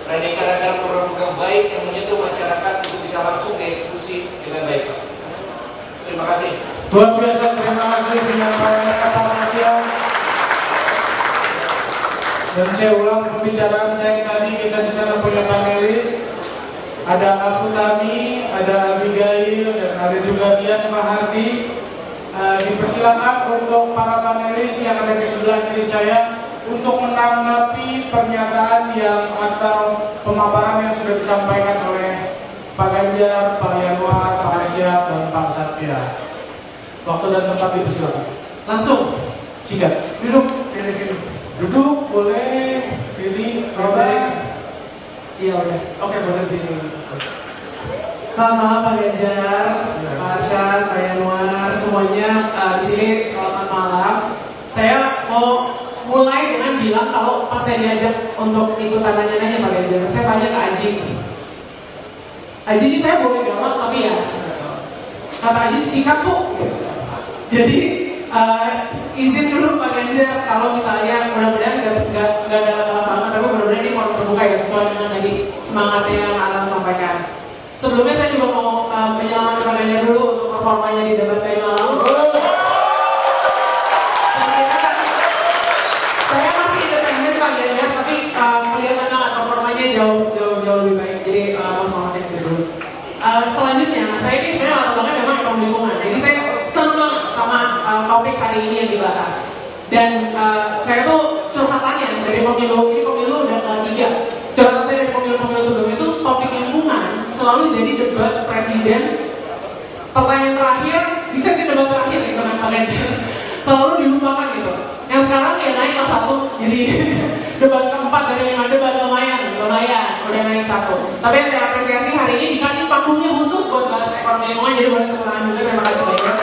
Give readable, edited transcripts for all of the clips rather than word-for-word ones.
Rancangan program baik yang menyentuh masyarakat itu bisa langsung dieksekusi dengan baik, Pak. Terima kasih. Luar biasa, terima kasih penyampaiannya Pak Matian. Dan saya ulang pembicaraan saya tadi, kita di sana punya panelis, ada Afutami, ada Abigail, dan ada juga Dian Mahardi. Dipersilakan untuk para panelis yang ada di sebelah kiri saya untuk menanggapi pernyataan yang atau pemaparan yang sudah disampaikan oleh Pak Ganjar, Pak Yanwar, Pak Arsyad, dan Pak Satya. Waktu dan tempat dipersilakan. Langsung, singkat. Duduk, dari sini. Duduk, boleh. Diri, boleh. Iya udah. Oke, boleh diri. Selamat malam Pak Ganjar, Pak Arsyad, Pak Yanwar, semuanya di sini. Selamat malam. Saya mau mulai dengan bilang kalau pas saya diajak untuk ikut tanya-tanya Pak Ganjar, saya tanya ke Aji. Aji ini saya boleh galak tapi ya kata Aji sikat kok. Jadi izin dulu Pak Ganjar kalau misalnya mudah-mudahan nggak galak-galak banget, tapi mudah-mudahan ini mau terbuka ya sesuai dengan tadi semangatnya yang Alan sampaikan. Sebelumnya saya juga mau menyelamatkan Pak Ganjar dulu untuk performanya di debat tadi malam. Saya masih independen Pak Ganjar, tapi kelihatannya performanya jauh lebih baik. Jadi mau selamatin itu dulu. Selanjutnya, saya ini sebenarnya latar belakangnya memang ekonomi lingkungan. Jadi saya senang sama topik hari ini yang dibahas. Dan saya tuh curhatannya dari pemilu ini, pemilu udah ketiga. Curhatan saya dari pemilu sebelumnya itu topik lingkungan selalu jadi debat presiden. Pertanyaan terakhir di sesi debat terakhir gitu kan Pak Ganjar selalu dilupakan gitu. Yang sekarang ya naik kelas 1, jadi debat keempat dari 5 debat lumayan udah naik 1. Tapi yang saya apresiasi hari ini dikasih panggungnya khusus buat bahas ekonomi lingkungan, jadi boleh tepuk tangan juga, terima kasih banyak.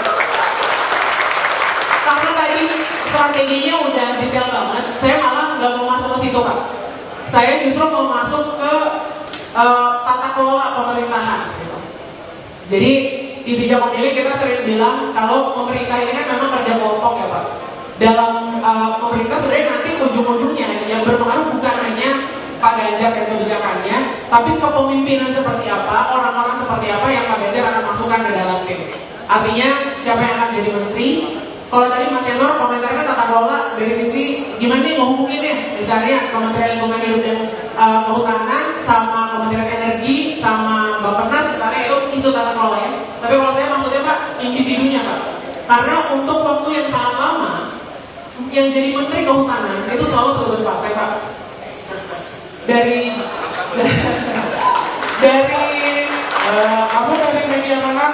Karena tadi strateginya udah detail banget, saya malah nggak mau masuk ke situ Pak. Saya justru mau masuk ke tata kelola pemerintahan gitu. Jadi di bijak memilih kita sering bilang kalau pemerintah ini kan memang kerja kelompok ya Pak. Dalam pemerintah sebenarnya nanti ujung-ujungnya yang berpengaruh bukan hanya Pak Ganjar dan kebijakannya, tapi kepemimpinan seperti apa, orang-orang seperti apa yang Pak Ganjar akan masukkan ke dalam tim. Artinya siapa yang akan jadi menteri. Kalau tadi Mas Yanwar komentarnya tata kelola dari sisi gimana nih menghubunginnya, misalnya Kementerian Lingkungan Hidup dan Kehutanan sama Kementerian Energi sama Bappenas, misalnya itu isu tata kelola ya. Tapi kalau saya maksudnya Pak individunya Pak, karena untuk waktu yang sangat lama yang jadi Menteri Kehutanan itu selalu petugas partai Pak. Dari kamu dari media mana?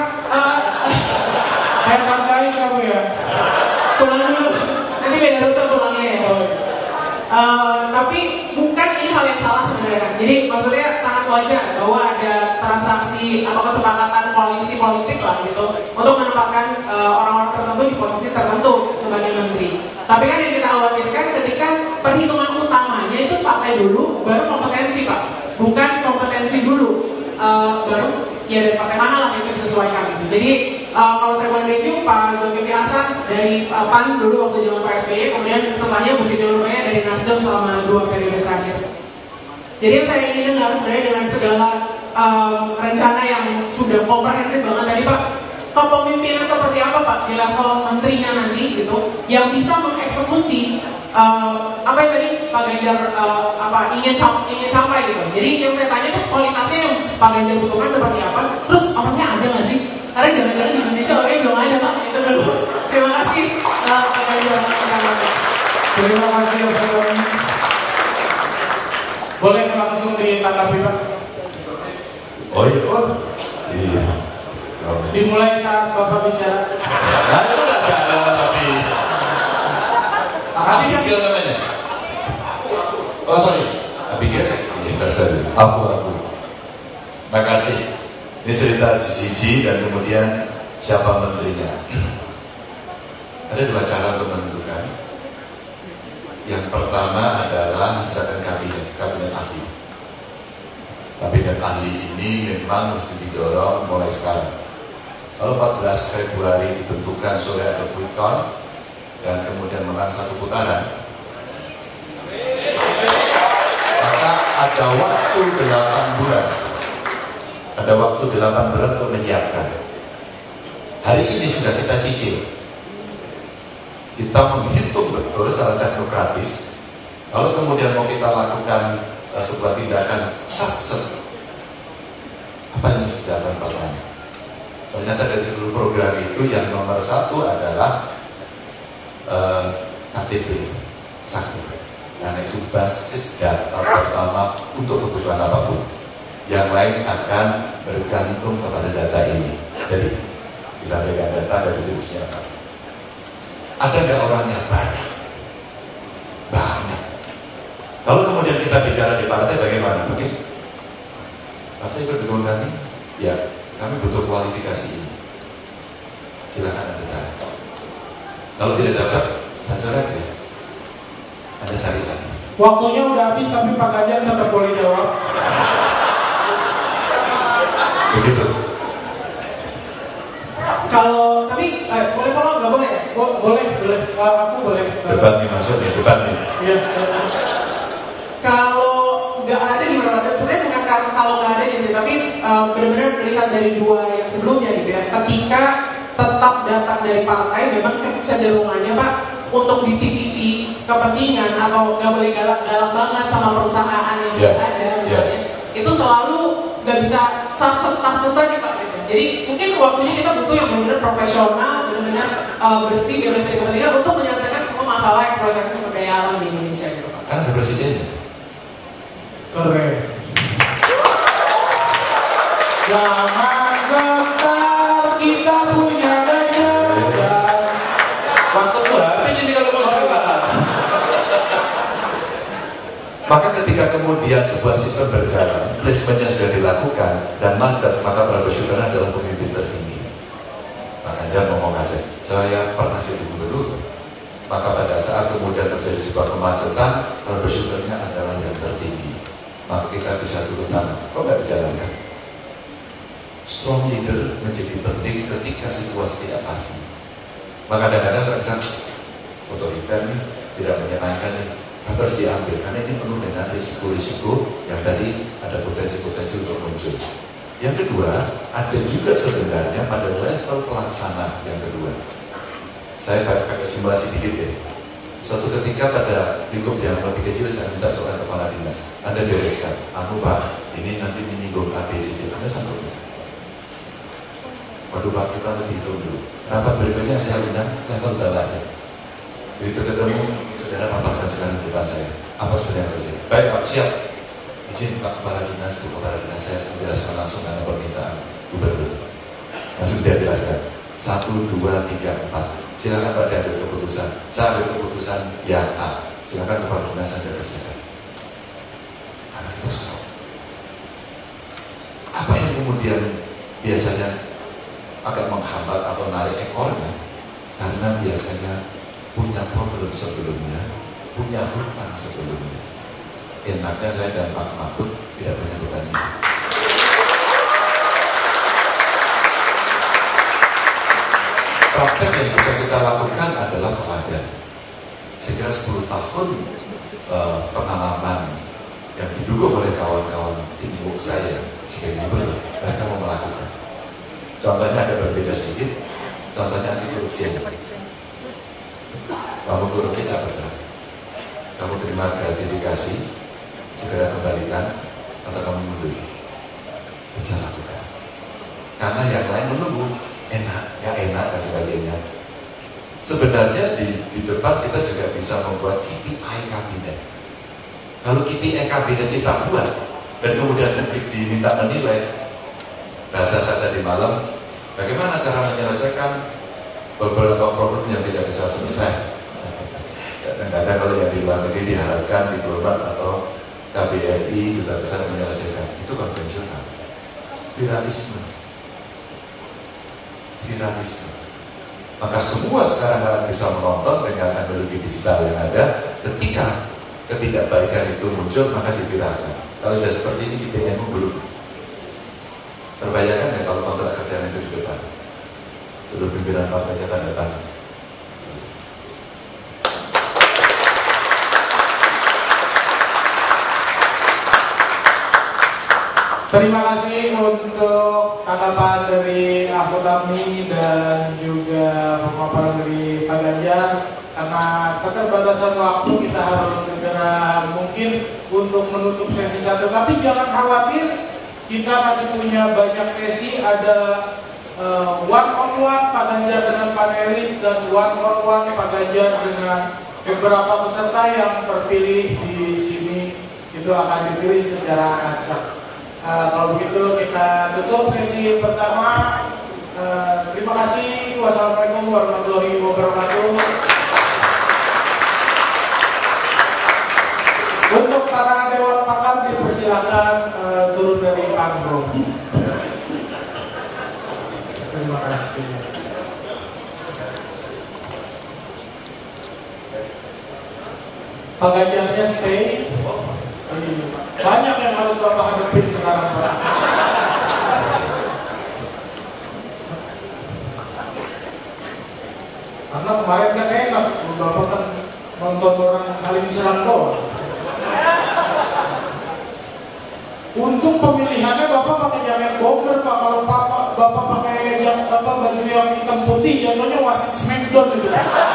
Saya tandai kamu ya. Pulang dulu, nanti beda rute pulangnya ya. Tapi bukan ini hal yang salah sebenarnya. Jadi maksudnya sangat wajar bahwa ada transaksi atau kesepakatan koalisi politik lah gitu untuk menempatkan orang-orang tertentu di posisi tertentu sebagai menteri. Tapi kan yang kita khawatirkan ketika perhitungan utamanya itu partai dulu, baru kompetensi Pak. Bukan kompetensi dulu, baru ya dari partai mana lah yang disesuaikan gitu. Jadi kalau saya boleh review Pak Zulkifli Hasan dari PAN dulu waktu zaman Pak SBY, kemudian setelahnya Bu Siti Nurbaya dari Nasdem selama 2 periode terakhir. Jadi yang saya ingin dengar sebenarnya dengan segala rencana yang sudah komprehensif banget tadi Pak, kepemimpinan seperti apa Pak di level menterinya nanti gitu, yang bisa mengeksekusi apa yang tadi Pak Ganjar ingin capai gitu. Jadi yang saya tanya itu kualitasnya yang Pak Ganjar butuhkan seperti apa, terus orangnya ada nggak sih? Karena jangan-jangan di Indonesia orangnya belum ada Pak. Itu dulu. Terima kasih Pak Ganjar. Terima kasih Pak. Boleh langsung ditanggapi Pak? Oh iya. Dimulai saat Bapak bicara. Nah itu nggak jalan tapi. Abigail namanya. Oh sorry, Abigail. Iya, Afu. Makasih. Ini cerita Gigi dan kemudian siapa menterinya. Ada 2 cara untuk menentukan. Yang pertama adalah misalkan kabinet ahli. Kabinet ahli ini memang mesti didorong mulai sekarang. Kalau 14 Februari ditentukan sore ada quick count dan kemudian menang 1 putaran, maka ada waktu 8 bulan. Ada waktu 8 bulan untuk menyiapkan. Hari ini sudah kita cicil. Kita menghitung betul secara teknokratis. Kalau kemudian mau kita lakukan sebuah tindakan sat-set, apa yang sudah akan pertama? Ternyata dari seluruh program itu yang nomor 1 adalah KTP sakti. Karena itu basis data pertama untuk kebutuhan apapun. Yang lain akan bergantung kepada data ini. Jadi disampaikan data dari virusnya apa? Ada nggak orangnya? Banyak. Banyak. Kalau kemudian kita bicara di partai bagaimana? Mungkin partai berdukung kami, ya kami butuh kualifikasi ini. Silakan Anda cari. Kalau tidak dapat, saya coret ya. Anda cari lagi. Waktunya udah habis tapi Pak Ganjar tetap boleh jawab. Begitu. Kalau tapi boleh kalau nggak boleh ya? Boleh. Aku boleh. Debat nih maksudnya, debat nih. Iya. Kalau nggak ada gimana Pak? Sebenarnya bukan karena kalau nggak ada sih, tapi benar-benar melihat dari 2 yang sebelumnya gitu ya. Ketika tetap datang dari partai, memang kecenderungannya Pak untuk dititipi kepentingan atau nggak boleh galak-galak banget sama perusahaan yang sudah ada misalnya. Itu selalu nggak bisa tas saja Pak. Gitu. Jadi mungkin waktunya kita butuh yang benar-benar profesional, benar-benar bersih, bebas dari kepentingan untuk menyelesaikan semua masalah eksploitasi sumber daya alam di Indonesia gitu Pak. Kan ada presiden. Keren. Jangan gentar, kita punya Ganjar. Waktu habis ini kalau mau sekarang. Maka ketika kemudian sebuah sistem berjalan, placementnya sudah dilakukan dan macet, maka Prabowo Subianto adalah pemimpin tertinggi. Pak Ganjar ngomong aja, saya pernah jadi gubernur. Maka pada saat kemudian terjadi sebuah kemacetan, Prabowo Subianto adalah yang tertinggi. Maka kita bisa turun tangan. Kok nggak dijalankan? Strong leader menjadi penting ketika situasi tidak pasti. Maka kadang-kadang terkesan otoriter nih, tidak menyenangkan nih. Harus diambil karena ini penuh dengan risiko-risiko yang tadi ada potensi-potensi untuk muncul. Yang kedua, ada juga sebenarnya pada level pelaksana yang kedua. Saya pakai simulasi dikit ya. Suatu ketika pada lingkup yang lebih kecil saya minta seorang kepala dinas, Anda bereskan, Pak, ini nanti menyinggung ABCD, Anda sanggup nggak? Waduh Pak, kita lebih hitung dulu. Rapat berikutnya saya undang level bawahnya. Begitu ketemu, saudara paparkan sekarang di depan saya. Apa sebenarnya yang terjadi? Baik Pak, siap. Izin Pak Kepala Dinas, Bu Kepala Dinas, saya menjelaskan langsung karena permintaan Gubernur. Masih dia jelaskan. 1, 2, 3, 4. Silakan Pak diambil keputusan. Saya ambil keputusan yang A. Silakan Kepala Dinas Anda kerjakan. Karena kita stop. Apa yang kemudian biasanya agak menghambat atau narik ekornya? Karena biasanya punya problem sebelumnya, punya hutang sebelumnya. Enaknya saya dan Pak Mahfud tidak punya beban ini. Praktek yang bisa kita lakukan adalah teladan. Saya kira 10 tahun pengalaman yang didukung oleh kawan-kawan tim saya sebagai gubernur, mereka mau melakukan. Contohnya ada berbeda sedikit. Contohnya anti korupsi. Kamu korupsi saya percaya. Kamu terima gratifikasi, segera kembalikan, atau kamu mundur. Bisa lakukan. Karena yang lain menunggu, enak, ya enak dan sebagainya. Sebenarnya di depan kita juga bisa membuat KPI kabinet. Kalau KPI kabinet kita buat dan kemudian diminta menilai, bahasa saya tadi malam, bagaimana cara menyelesaikan beberapa problem yang tidak bisa selesai. Kadang-kadang kalau yang di luar negeri diharapkan diplomat atau KBRI juga bisa menyelesaikan, itu konvensional. Viralisme. Maka semua sekarang akan bisa menonton dengan teknologi digital yang ada. Ketika ketidakbaikan itu muncul, maka diviralkan. Kalau sudah seperti ini kita yang belum terbayangkan ya kalau kontrak kerjaan itu di depan. Seluruh pimpinan partainya tanda tangan. Terima kasih untuk tanggapan dari Afutami dan juga pemaparan dari Pak Ganjar. Karena keterbatasan waktu kita harus segera mungkin untuk menutup sesi satu. Tapi jangan khawatir, kita masih punya banyak sesi. Ada one on one Pak Ganjar dengan panelis dan one on one Pak Ganjar dengan beberapa peserta yang terpilih di sini. Itu akan dipilih secara acak. Kalau begitu kita tutup sesi pertama. Terima kasih. Wassalamualaikum warahmatullahi wabarakatuh. Untuk para dewan pakar dipersilakan turun dari panggung. Terima kasih. Pak Ganjarnya stay. Banyak yang harus Bapak hadapin sekarang, Pak. Karena kemarin kan enak, Bapak kan nonton orang saling serang doang. Untuk pemilihannya Bapak pakai jaket bomber, Pak. Kalau Bapak pakai baju yang hitam putih, jatuhnya wasit Smackdown gitu.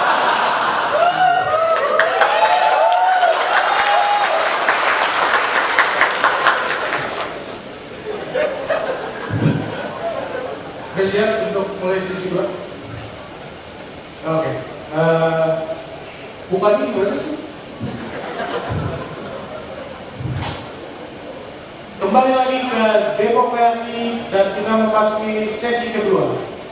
Udah siap untuk mulai sesi 2? Oke. Bukannya gimana sih? Kembali lagi ke demokrasi dan kita memasuki sesi kedua.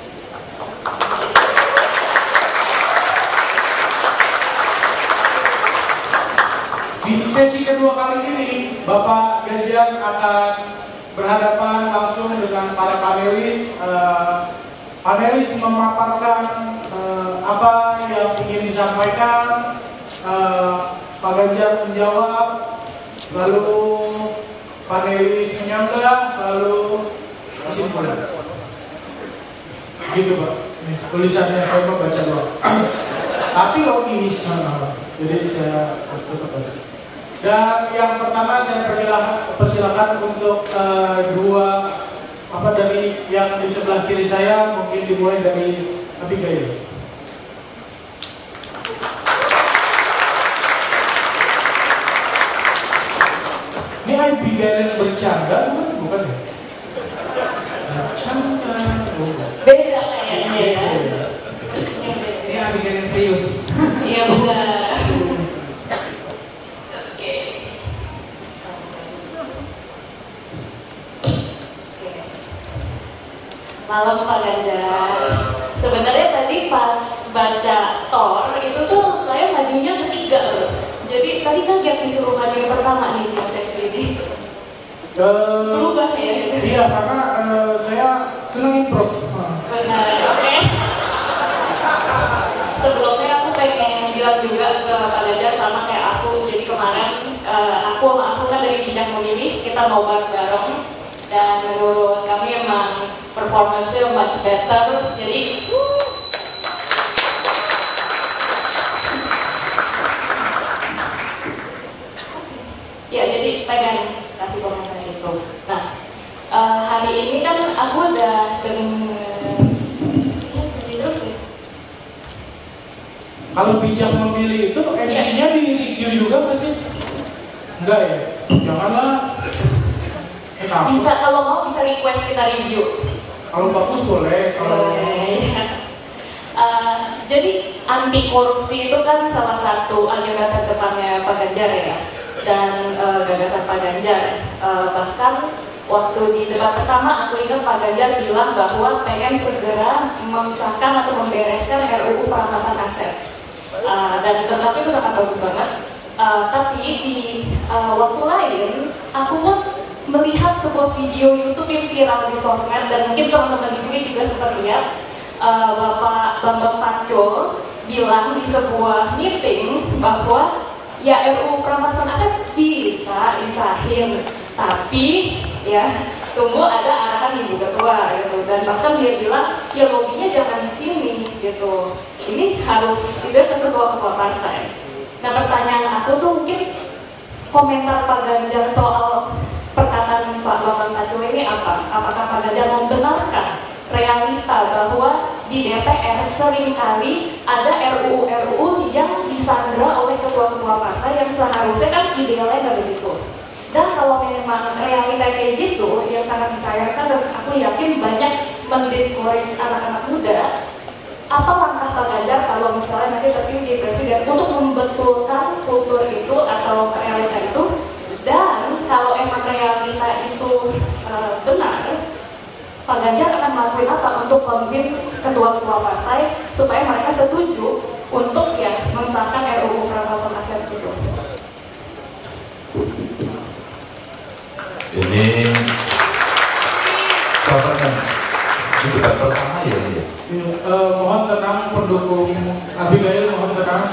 Di sesi kedua kali ini, Bapak Ganjar akan berhadapan langsung dengan para panelis. Panelis memaparkan apa yang ingin disampaikan, Pak Ganjar menjawab, lalu panelis menyanggah, lalu kesimpulan. Gitu Pak, ini tulisannya saya mau baca doang. Tapi logis, jadi saya tetap baca. Dan yang pertama saya persilakan untuk dua dari yang di sebelah kiri saya, mungkin dimulai dari Abigail. Ini Abigail yang bercanda bukan ya? Bercanda bukan. Beda kayaknya ya. Ini Abigail yang serius. Iya benar. Malam Pak Ganjar. Sebenarnya tadi pas baca Thor itu tuh saya majunya ketiga loh. Jadi tadi kaget disuruh maju yang pertama nih di sesi ini. Berubah ya? Iya, karena saya senang improv. Benar, oke. Sebelumnya aku pengen bilang juga ke Pak Ganjar sama kayak aku. Jadi kemarin aku kan dari Bijak Memilih, kita mau bareng. Dan menurut kami emang performance-nya much better. Jadi ya jadi pengen kasih komentar itu. Nah hari ini kan aku udah terus ya. Kalau Bijak Memilih itu MC-nya di review juga nggak sih? Enggak ya? Janganlah. Bisa kalau mau bisa request kita review. Kalau bagus boleh. Kalau jadi anti korupsi itu kan salah satu agenda terdepannya Pak Ganjar ya, dan gagasan Pak Ganjar. Bahkan waktu di debat pertama aku ingat Pak Ganjar bilang bahwa pengen segera mengesahkan atau membereskan RUU perampasan aset. Dan tetapi itu sangat bagus banget. Tapi di waktu lain aku pun melihat sebuah video YouTube yang viral di sosmed, dan mungkin teman-teman di sini juga sempat lihat Bapak Bambang Pacul bilang di sebuah meeting bahwa ya RUU perampasan aset bisa disahin, tapi ya tunggu ada arahan Ibu Ketua gitu, dan bahkan dia bilang ya lobinya jangan di sini gitu, ini harus itu ke ketua-ketua partai. Nah pertanyaan aku tuh mungkin komentar Pak Ganjar soal perkataan Pak Bambang Pacul apakah Pak Ganjar membenarkan realita bahwa di DPR seringkali ada RUU yang disandra oleh ketua-ketua partai yang seharusnya kan idealnya nggak begitu. Dan kalau memang realita kayak gitu, yang sangat disayangkan dan aku yakin banyak mendiscourage anak-anak muda, apa langkah Pak Ganjar kalau misalnya nanti terpilih presiden untuk membetulkan kultur itu atau realita itu? Dan kalau emang realita itu benar, Pak Ganjar akan melakukan apa untuk convince ketua-ketua partai supaya mereka setuju untuk ya mengesahkan RUU perampasan aset itu? Ini governance ini debat pertama ya ini ya. Mohon tenang pendukung Abigail, mohon tenang.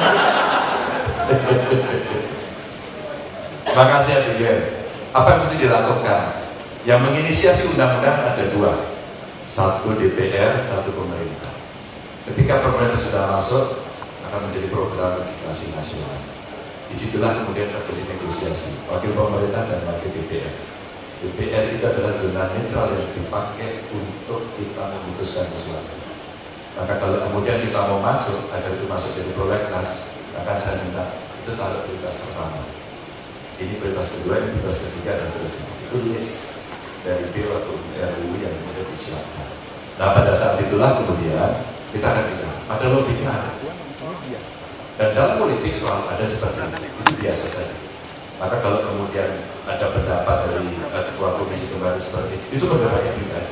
Terima kasih Abigail. Apa yang mesti dilakukan? Yang menginisiasi undang-undang ada dua, satu DPR, satu pemerintah. Ketika pemerintah sudah masuk, akan menjadi program legislasi nasional. Disitulah kemudian terjadi negosiasi wakil pemerintah dan wakil DPR. DPR itu adalah zona netral yang dipakai untuk kita memutuskan sesuatu. Maka kalau kemudian kita mau masuk, agar itu masuk jadi prolegnas, akan saya minta itu taruh prioritas pertama. Ini prioritas kedua, ini prioritas ketiga dan seterusnya. Itu list dari bill atau RUU yang kemudian disiapkan. Nah pada saat itulah kemudian kita akan bicara pada lobbynya ada. Dan dalam politik soal ada seperti itu biasa saja. Maka kalau kemudian ada pendapat dari ketua komisi kembali seperti itu pendapatnya pribadi.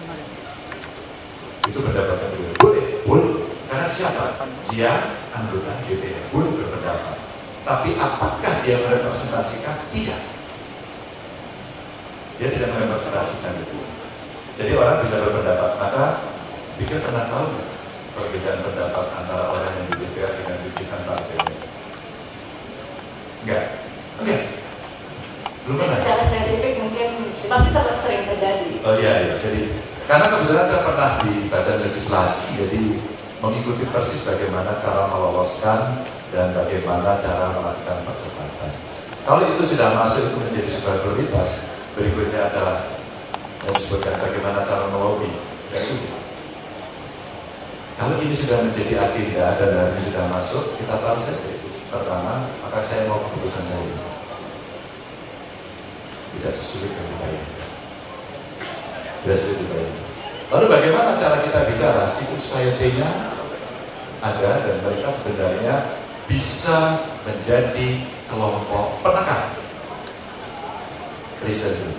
Itu pendapatnya pribadi. Boleh. Karena siapa? Dia anggota DPR, boleh berpendapat. Tapi apakah dia merepresentasikan? Tidak. Dia tidak merepresentasikan itu. Jadi orang bisa berpendapat. Maka pikir pernah tahu perbedaan pendapat antara orang yang di DPR dengan pimpinan partai? Enggak. Belum pernah. Secara spesifik mungkin pasti sering terjadi. Oh iya. Jadi karena kebetulan saya pernah di badan legislasi, jadi mengikuti persis bagaimana cara meloloskan dan bagaimana cara melakukan percepatan. Kalau itu sudah masuk itu menjadi sebuah prioritas, berikutnya adalah yang disebutkan bagaimana cara melobi. Ya sudah. Kalau ini sudah menjadi agenda dan ini sudah masuk, kita tahu saja itu. Pertama, maka saya mau keputusan saya. Tidak sesulit yang dibayangkan. Tidak sulit dibayangkan. Lalu bagaimana cara kita bicara? Civil society-nya ada dan mereka sebenarnya bisa menjadi kelompok penekan. Riset dulu.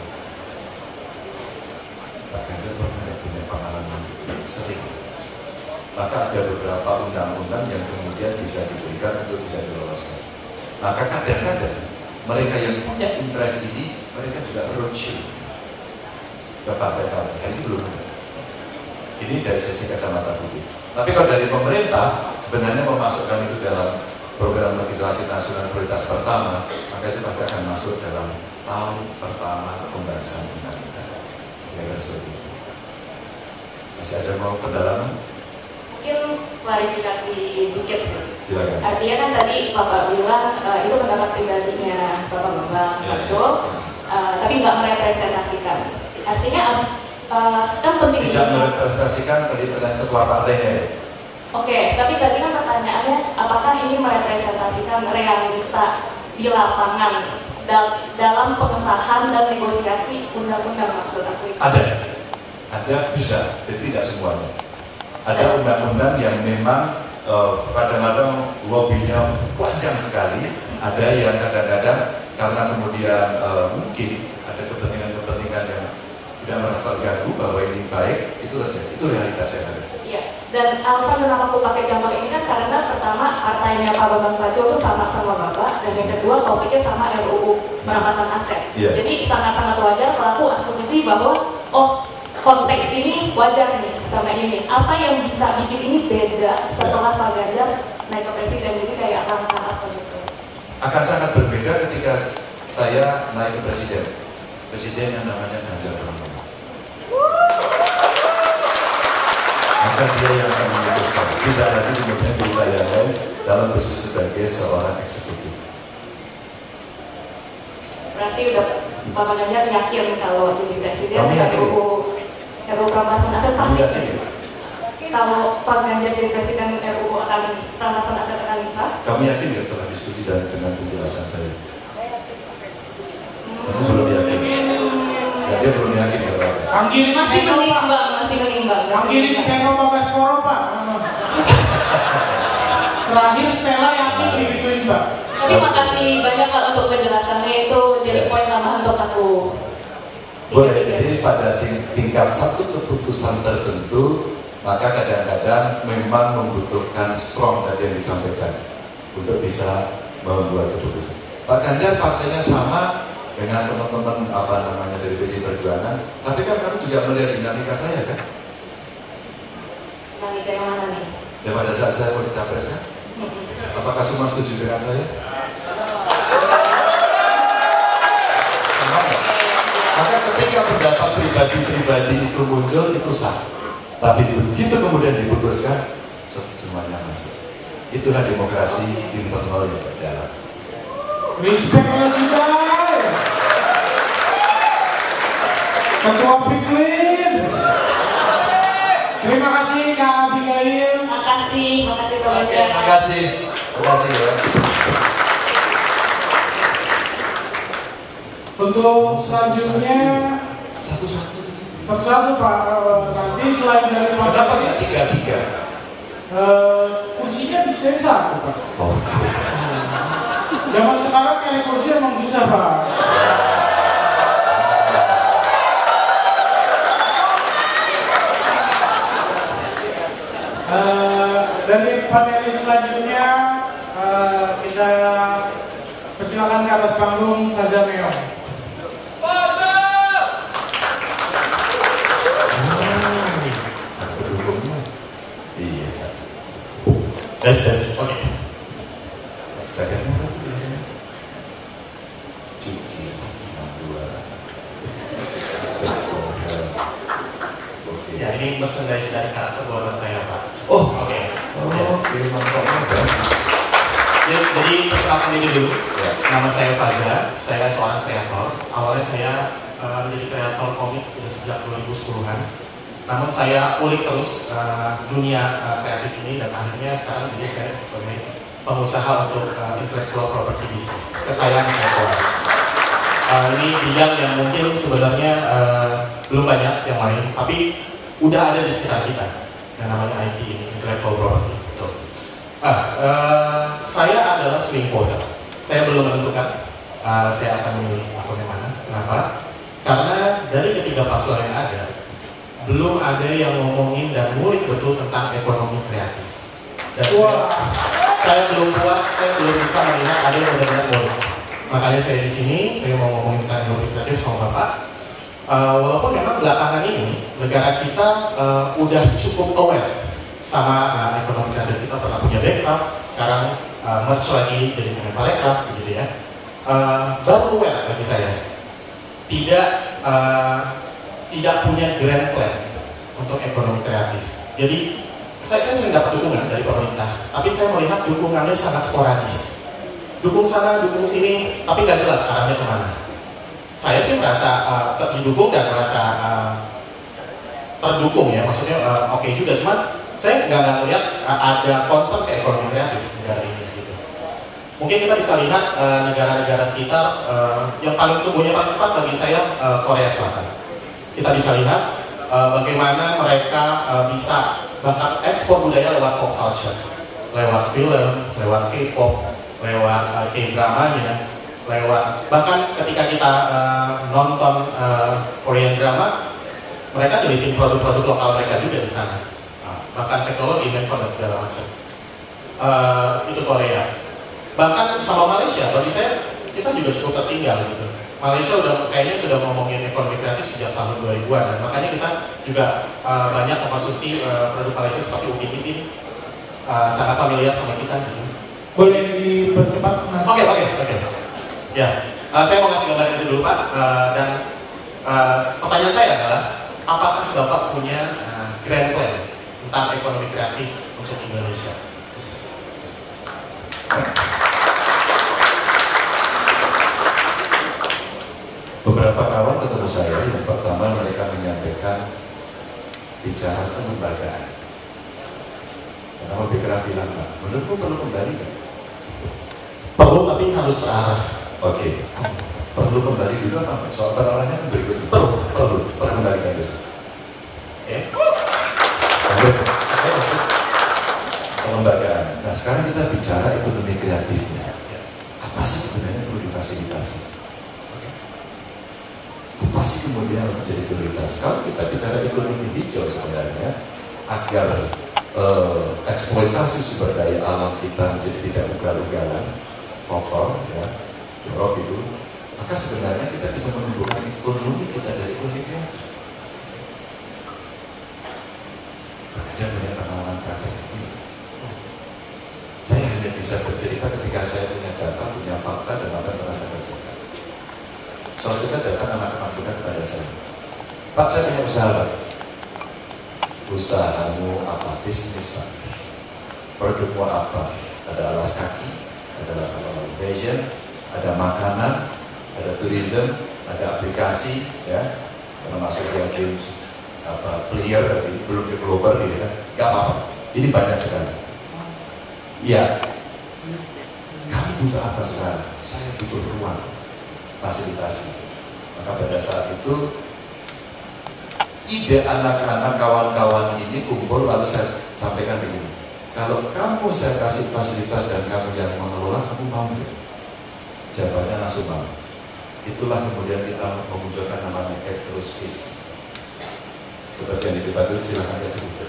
Pak Ganjar pernah punya pengalaman sering. Maka ada beberapa undang-undang yang kemudian bisa diberikan untuk bisa diloloskan. Maka kadang-kadang mereka yang punya interest ini, mereka juga roadshow ke partai-partai. Ini belum ada. Ini dari sisi kacamata publik. Tapi kalau dari pemerintah, sebenarnya memasukkan itu dalam program legislasi nasional prioritas pertama, maka itu pasti akan masuk dalam tahun pertama pembahasan undang-undang. Ya, seperti itu. Masih ada mau pendalaman? Mungkin klarifikasi dikit. Silakan. Artinya kan tadi Bapak bilang itu pendapat pribadinya Bapak Bambang, betul, tapi nggak merepresentasikan. Artinya kan penting. Tidak merepresentasikan pendidikan ketua partainya. Oke, tapi tadi kan pertanyaannya apakah ini merepresentasikan realita di lapangan dalam pengesahan dan negosiasi undang-undang maksud aku? Ada bisa, jadi tidak semuanya. Ada undang-undang yang memang kadang-kadang lobbynya panjang sekali. Ada yang kadang-kadang karena kemudian mungkin ada kepentingan-kepentingan yang tidak merasa terganggu bahwa ini baik, itu saja. Itu realitas yang ada. Iya. Dan alasan kenapa aku pakai contoh ini kan karena pertama partainya Pak Bambang Pacul itu sama Bapak, dan yang kedua topiknya sama RUU perampasan aset. Yeah. Jadi sangat-sangat wajar kalau aku asumsi bahwa konteks ini wajar nih sama ini. Apa yang bisa bikin ini beda setelah Pak Ganjar naik ke presiden? Jadi kayak langkah apa gitu? Akan sangat berbeda ketika saya naik ke presiden. Presiden yang namanya Ganjar Pranowo. Maka dia yang akan memutuskan. Tidak lagi kemudian cerita yang lain dalam posisi sebagai seorang eksekutif. Berarti udah Bapak Ganjar yakin kalau jadi presiden Kamu yakin? RUU perampasan aset Kamu pasti. yakin ya? Kalau Pak Ganjar jadi presiden RUU akan perampasan aset akan bisa? Kamu yakin nggak setelah diskusi dan dengan penjelasan saya? Kamu belum yakin? Ya, dia belum yakin kalau apa? Anggirin Masih disenggol, Pak. menimbang, masih menimbang. Anggirin disenggol Pak Baskoro, Pak. Terakhir Stella yakin digituin, Pak. Tapi makasih banyak Pak untuk penjelasannya, itu jadi poin tambahan untuk aku. Boleh, jadi pada tingkat satu keputusan tertentu, maka kadang-kadang memang membutuhkan strong tadi yang disampaikan untuk bisa membuat keputusan. Pak Ganjar partainya sama dengan teman-teman dari PDI Perjuangan, tapi kan kamu juga melihat dinamika saya kan? Dinamika yang mana nih? Ya pada saat saya mau dicapres kan? Apakah semua setuju dengan saya? Maka ketika pendapat pribadi-pribadi itu muncul, itu sah. Tapi begitu kemudian diputuskan, semuanya masuk. Itulah demokrasi internal yang berjalan. Respect juga. Ketua Piklin. Terima kasih Kak Abigail. Makasih Pak Oke, Ganjar. terima kasih ya. Untuk selanjutnya satu-satu Pak, nanti selain dari Pak Kenapa Garis, nggak 3-3? kursinya bisa satu Pak. Oh, Zaman sekarang cari kursi emang susah Pak. Dari panelis selanjutnya kita persilakan ke atas panggung Faza Meong. pendukungnya. Iya. Tes, oke. Saya cuci dua. Oke. Ya, ini merchandise dari karakter buatan saya, Pak. Oh, Oke. oke, mantap banget. Jadi perkenalkan ini dulu. Ya. Nama saya Faza, saya seorang kreator. Awalnya saya menjadi kreator komik sudah sejak 2010-an. Namun saya ulik terus dunia kreatif ini dan akhirnya sekarang jadi saya sebagai pengusaha untuk intellectual property business, kekayaan intelektual. Ini bidang yang mungkin sebenarnya belum banyak yang lain, tapi udah ada di sekitar kita. Yang namanya IT ini, intellectual property. Betul. Saya adalah swing voter. Saya belum menentukan saya akan memilih paslon yang mana. Kenapa? Karena dari ketiga paslon yang ada, belum ada yang ngomongin dan ngulik betul tentang ekonomi kreatif. Dan saya belum puas, saya belum bisa melihat ada yang benar-benar ngulik. Makanya saya di sini, saya mau ngomongin tentang ekonomi kreatif sama Bapak. Walaupun memang belakangan ini negara kita udah cukup aware sama ekonomi kreatif. Kita pernah punya backcraft, sekarang merge lagi jadi punya parekraf, gitu ya. Baru aware bagi saya, tidak punya grand plan untuk ekonomi kreatif. Jadi saya sering dapat dukungan dari pemerintah, tapi saya melihat dukungannya sangat sporadis. Dukung sana, dukung sini, tapi nggak jelas arahnya kemana. Saya sih merasa didukung dan merasa terdukung ya, maksudnya oke juga, cuman saya nggak melihat ada concern ke ekonomi kreatif negara ini gitu. Mungkin kita bisa lihat negara-negara sekitar yang paling tumbuhnya paling cepat bagi saya Korea Selatan. Kita bisa lihat bagaimana mereka bisa bahkan ekspor budaya lewat pop culture, lewat film, lewat K-pop, lewat K-dramanya, lewat bahkan ketika kita nonton Korean drama, mereka bikin produk-produk lokal mereka juga di sana, bahkan teknologi, handphone dan segala macam. Itu Korea. Bahkan sama Malaysia, bagi saya kita juga cukup tertinggal gitu. Malaysia kayaknya sudah ngomongin ekonomi kreatif sejak tahun 2000-an, dan makanya kita juga banyak mengkonsumsi produk Malaysia seperti Upin Ipin, sangat familiar sama kita gitu. Boleh dipercepat Mas? Oke. Ya, saya mau kasih gambar itu dulu Pak, dan pertanyaan saya adalah, apakah Bapak punya grand plan tentang ekonomi kreatif untuk Indonesia? Beberapa kawan ketemu saya, yang pertama mereka menyampaikan bicara kelembagaan. Kenapa BKRA bilang, Pak, menurutku perlu kembali kan? Perlu, tapi harus terarah. Oke, perlu kembali dulu apa enggak? Soal penarahnya kan berikutnya. Perlu kembalikan dulu. Kelembagaan. Nah sekarang kita bicara ekonomi kreatifnya. Apa sih sebenarnya perlu difasilitasi? Apa sih kemudian menjadi prioritas? Kalau kita bicara ekonomi hijau sebenarnya, agar eksploitasi sumber daya alam kita menjadi tidak ugal-ugalan, kotor, ya, jorok itu, maka sebenarnya kita bisa menumbuhkan ekonomi kita dari ekonomi kreatif. Bekerja punya pengalaman praktek ini. Saya hanya bisa bercerita ketika saya punya data, punya fakta, dan apa yang pernah saya kerjakan. Suatu ketika datang anak-anak muda kepada saya, Pak, saya punya usaha, Pak. Usahamu apa? Bisnis, Pak. Produkmu apa? Ada alas kaki, ada fashion, ada makanan, ada tourism, ada aplikasi, ya, termasuk yang games, player, tapi belum developer, gitu kan? Gak apa-apa. Ini banyak sekali. Ya, kamu butuh apa sekarang? Saya butuh ruang fasilitasi. Maka pada saat itu ide anak-anak kawan-kawan ini kumpul, lalu saya sampaikan begini, kalau kamu saya kasih fasilitas dan kamu yang mengelola, kamu mau nggak? Jawabannya langsung mau. Itulah kemudian kita memunculkan namanya Heterospace. Seperti yang dibantu, silahkan lihat dulu.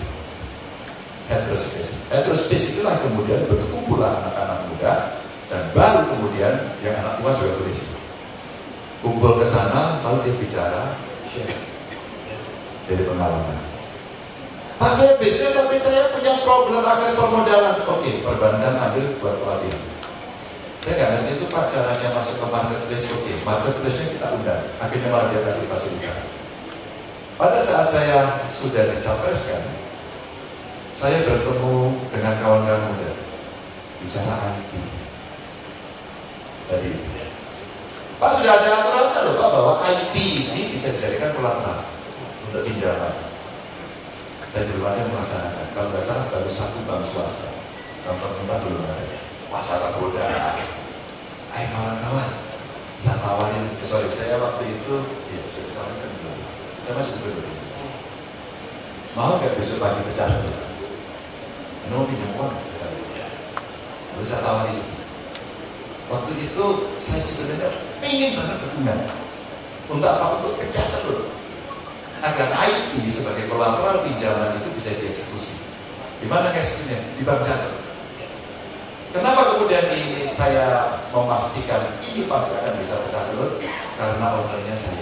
Heterospace itulah kemudian berkumpulan anak-anak muda, dan baru kemudian yang anak tua juga tulis. Kumpul ke sana, lalu dia bicara, share dari pengalaman. Pak, saya bisnis tapi saya punya problem akses permodalan. Oke, perbankan ambil buat pelatihan. Saya nggak ngerti itu Pak caranya masuk ke marketplace. Oke, marketplace-nya kita undang. Akhirnya malah dia kasih fasilitas. Pada saat saya sudah dicapreskan, saya bertemu dengan kawan-kawan muda, bicara IP. Tadi, Pak sudah ada aturan loh Pak bahwa IP ini bisa dijadikan kolateral untuk pinjaman. Dan belum ada yang melaksanakan. Kalau nggak salah baru satu bank swasta, bank pemerintah belum ada. Masyarakat muda, ayo kawan-kawan, saya tawarin. Saya waktu itu, ya sudah tawarkan dulu. Saya masih belum. Mau nggak besok pagi pecah dulu? Mau pinjam uang? Lalu saya tawarin. Waktu itu saya sebenarnya ingin banget berguna. Untuk apa? Untuk pecah dulu. Agar IP sebagai kolateral pinjaman itu bisa dieksekusi. Di mana eksekusinya? Di bank jatuh. Kenapa kemudian ini saya memastikan ini pasti akan bisa pecah dulu? Karena ownernya saya.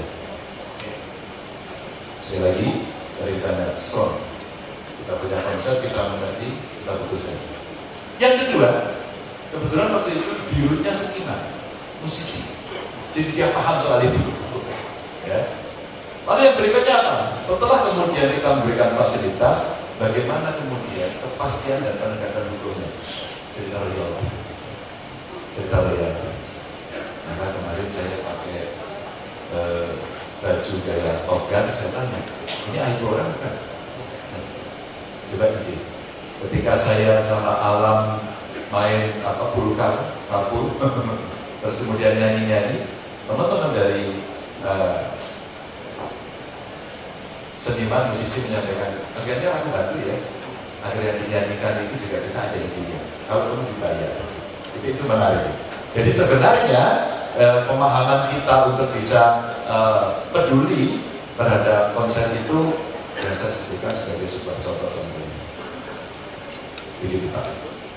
Sekali lagi dari tanya strong. Kita punya konsep, kita mengerti, kita putuskan. Yang kedua, kebetulan waktu itu birunya seniman, musisi. Jadi dia paham soal itu. Ya. Lalu yang berikutnya apa? Setelah kemudian kita memberikan fasilitas, bagaimana kemudian kepastian dan penegakan hukumnya? Cerita real. Maka kemarin saya pakai baju gaya Top Gun, saya tanya, ini aib orang bukan? Coba izin. Ketika saya sama alam main pulkar, kapul, terus kemudian nyanyi-nyanyi, teman-teman dari seniman, musisi menyampaikan, maksudnya aku bantu ya, agar yang dinyanyikan itu juga kita ada izinnya, kalau kamu dibayar. Itu menarik. Jadi sebenarnya pemahaman kita untuk bisa peduli terhadap konsep itu yang saya sebutkan sebagai sebuah contoh-contoh. Begitu Pak.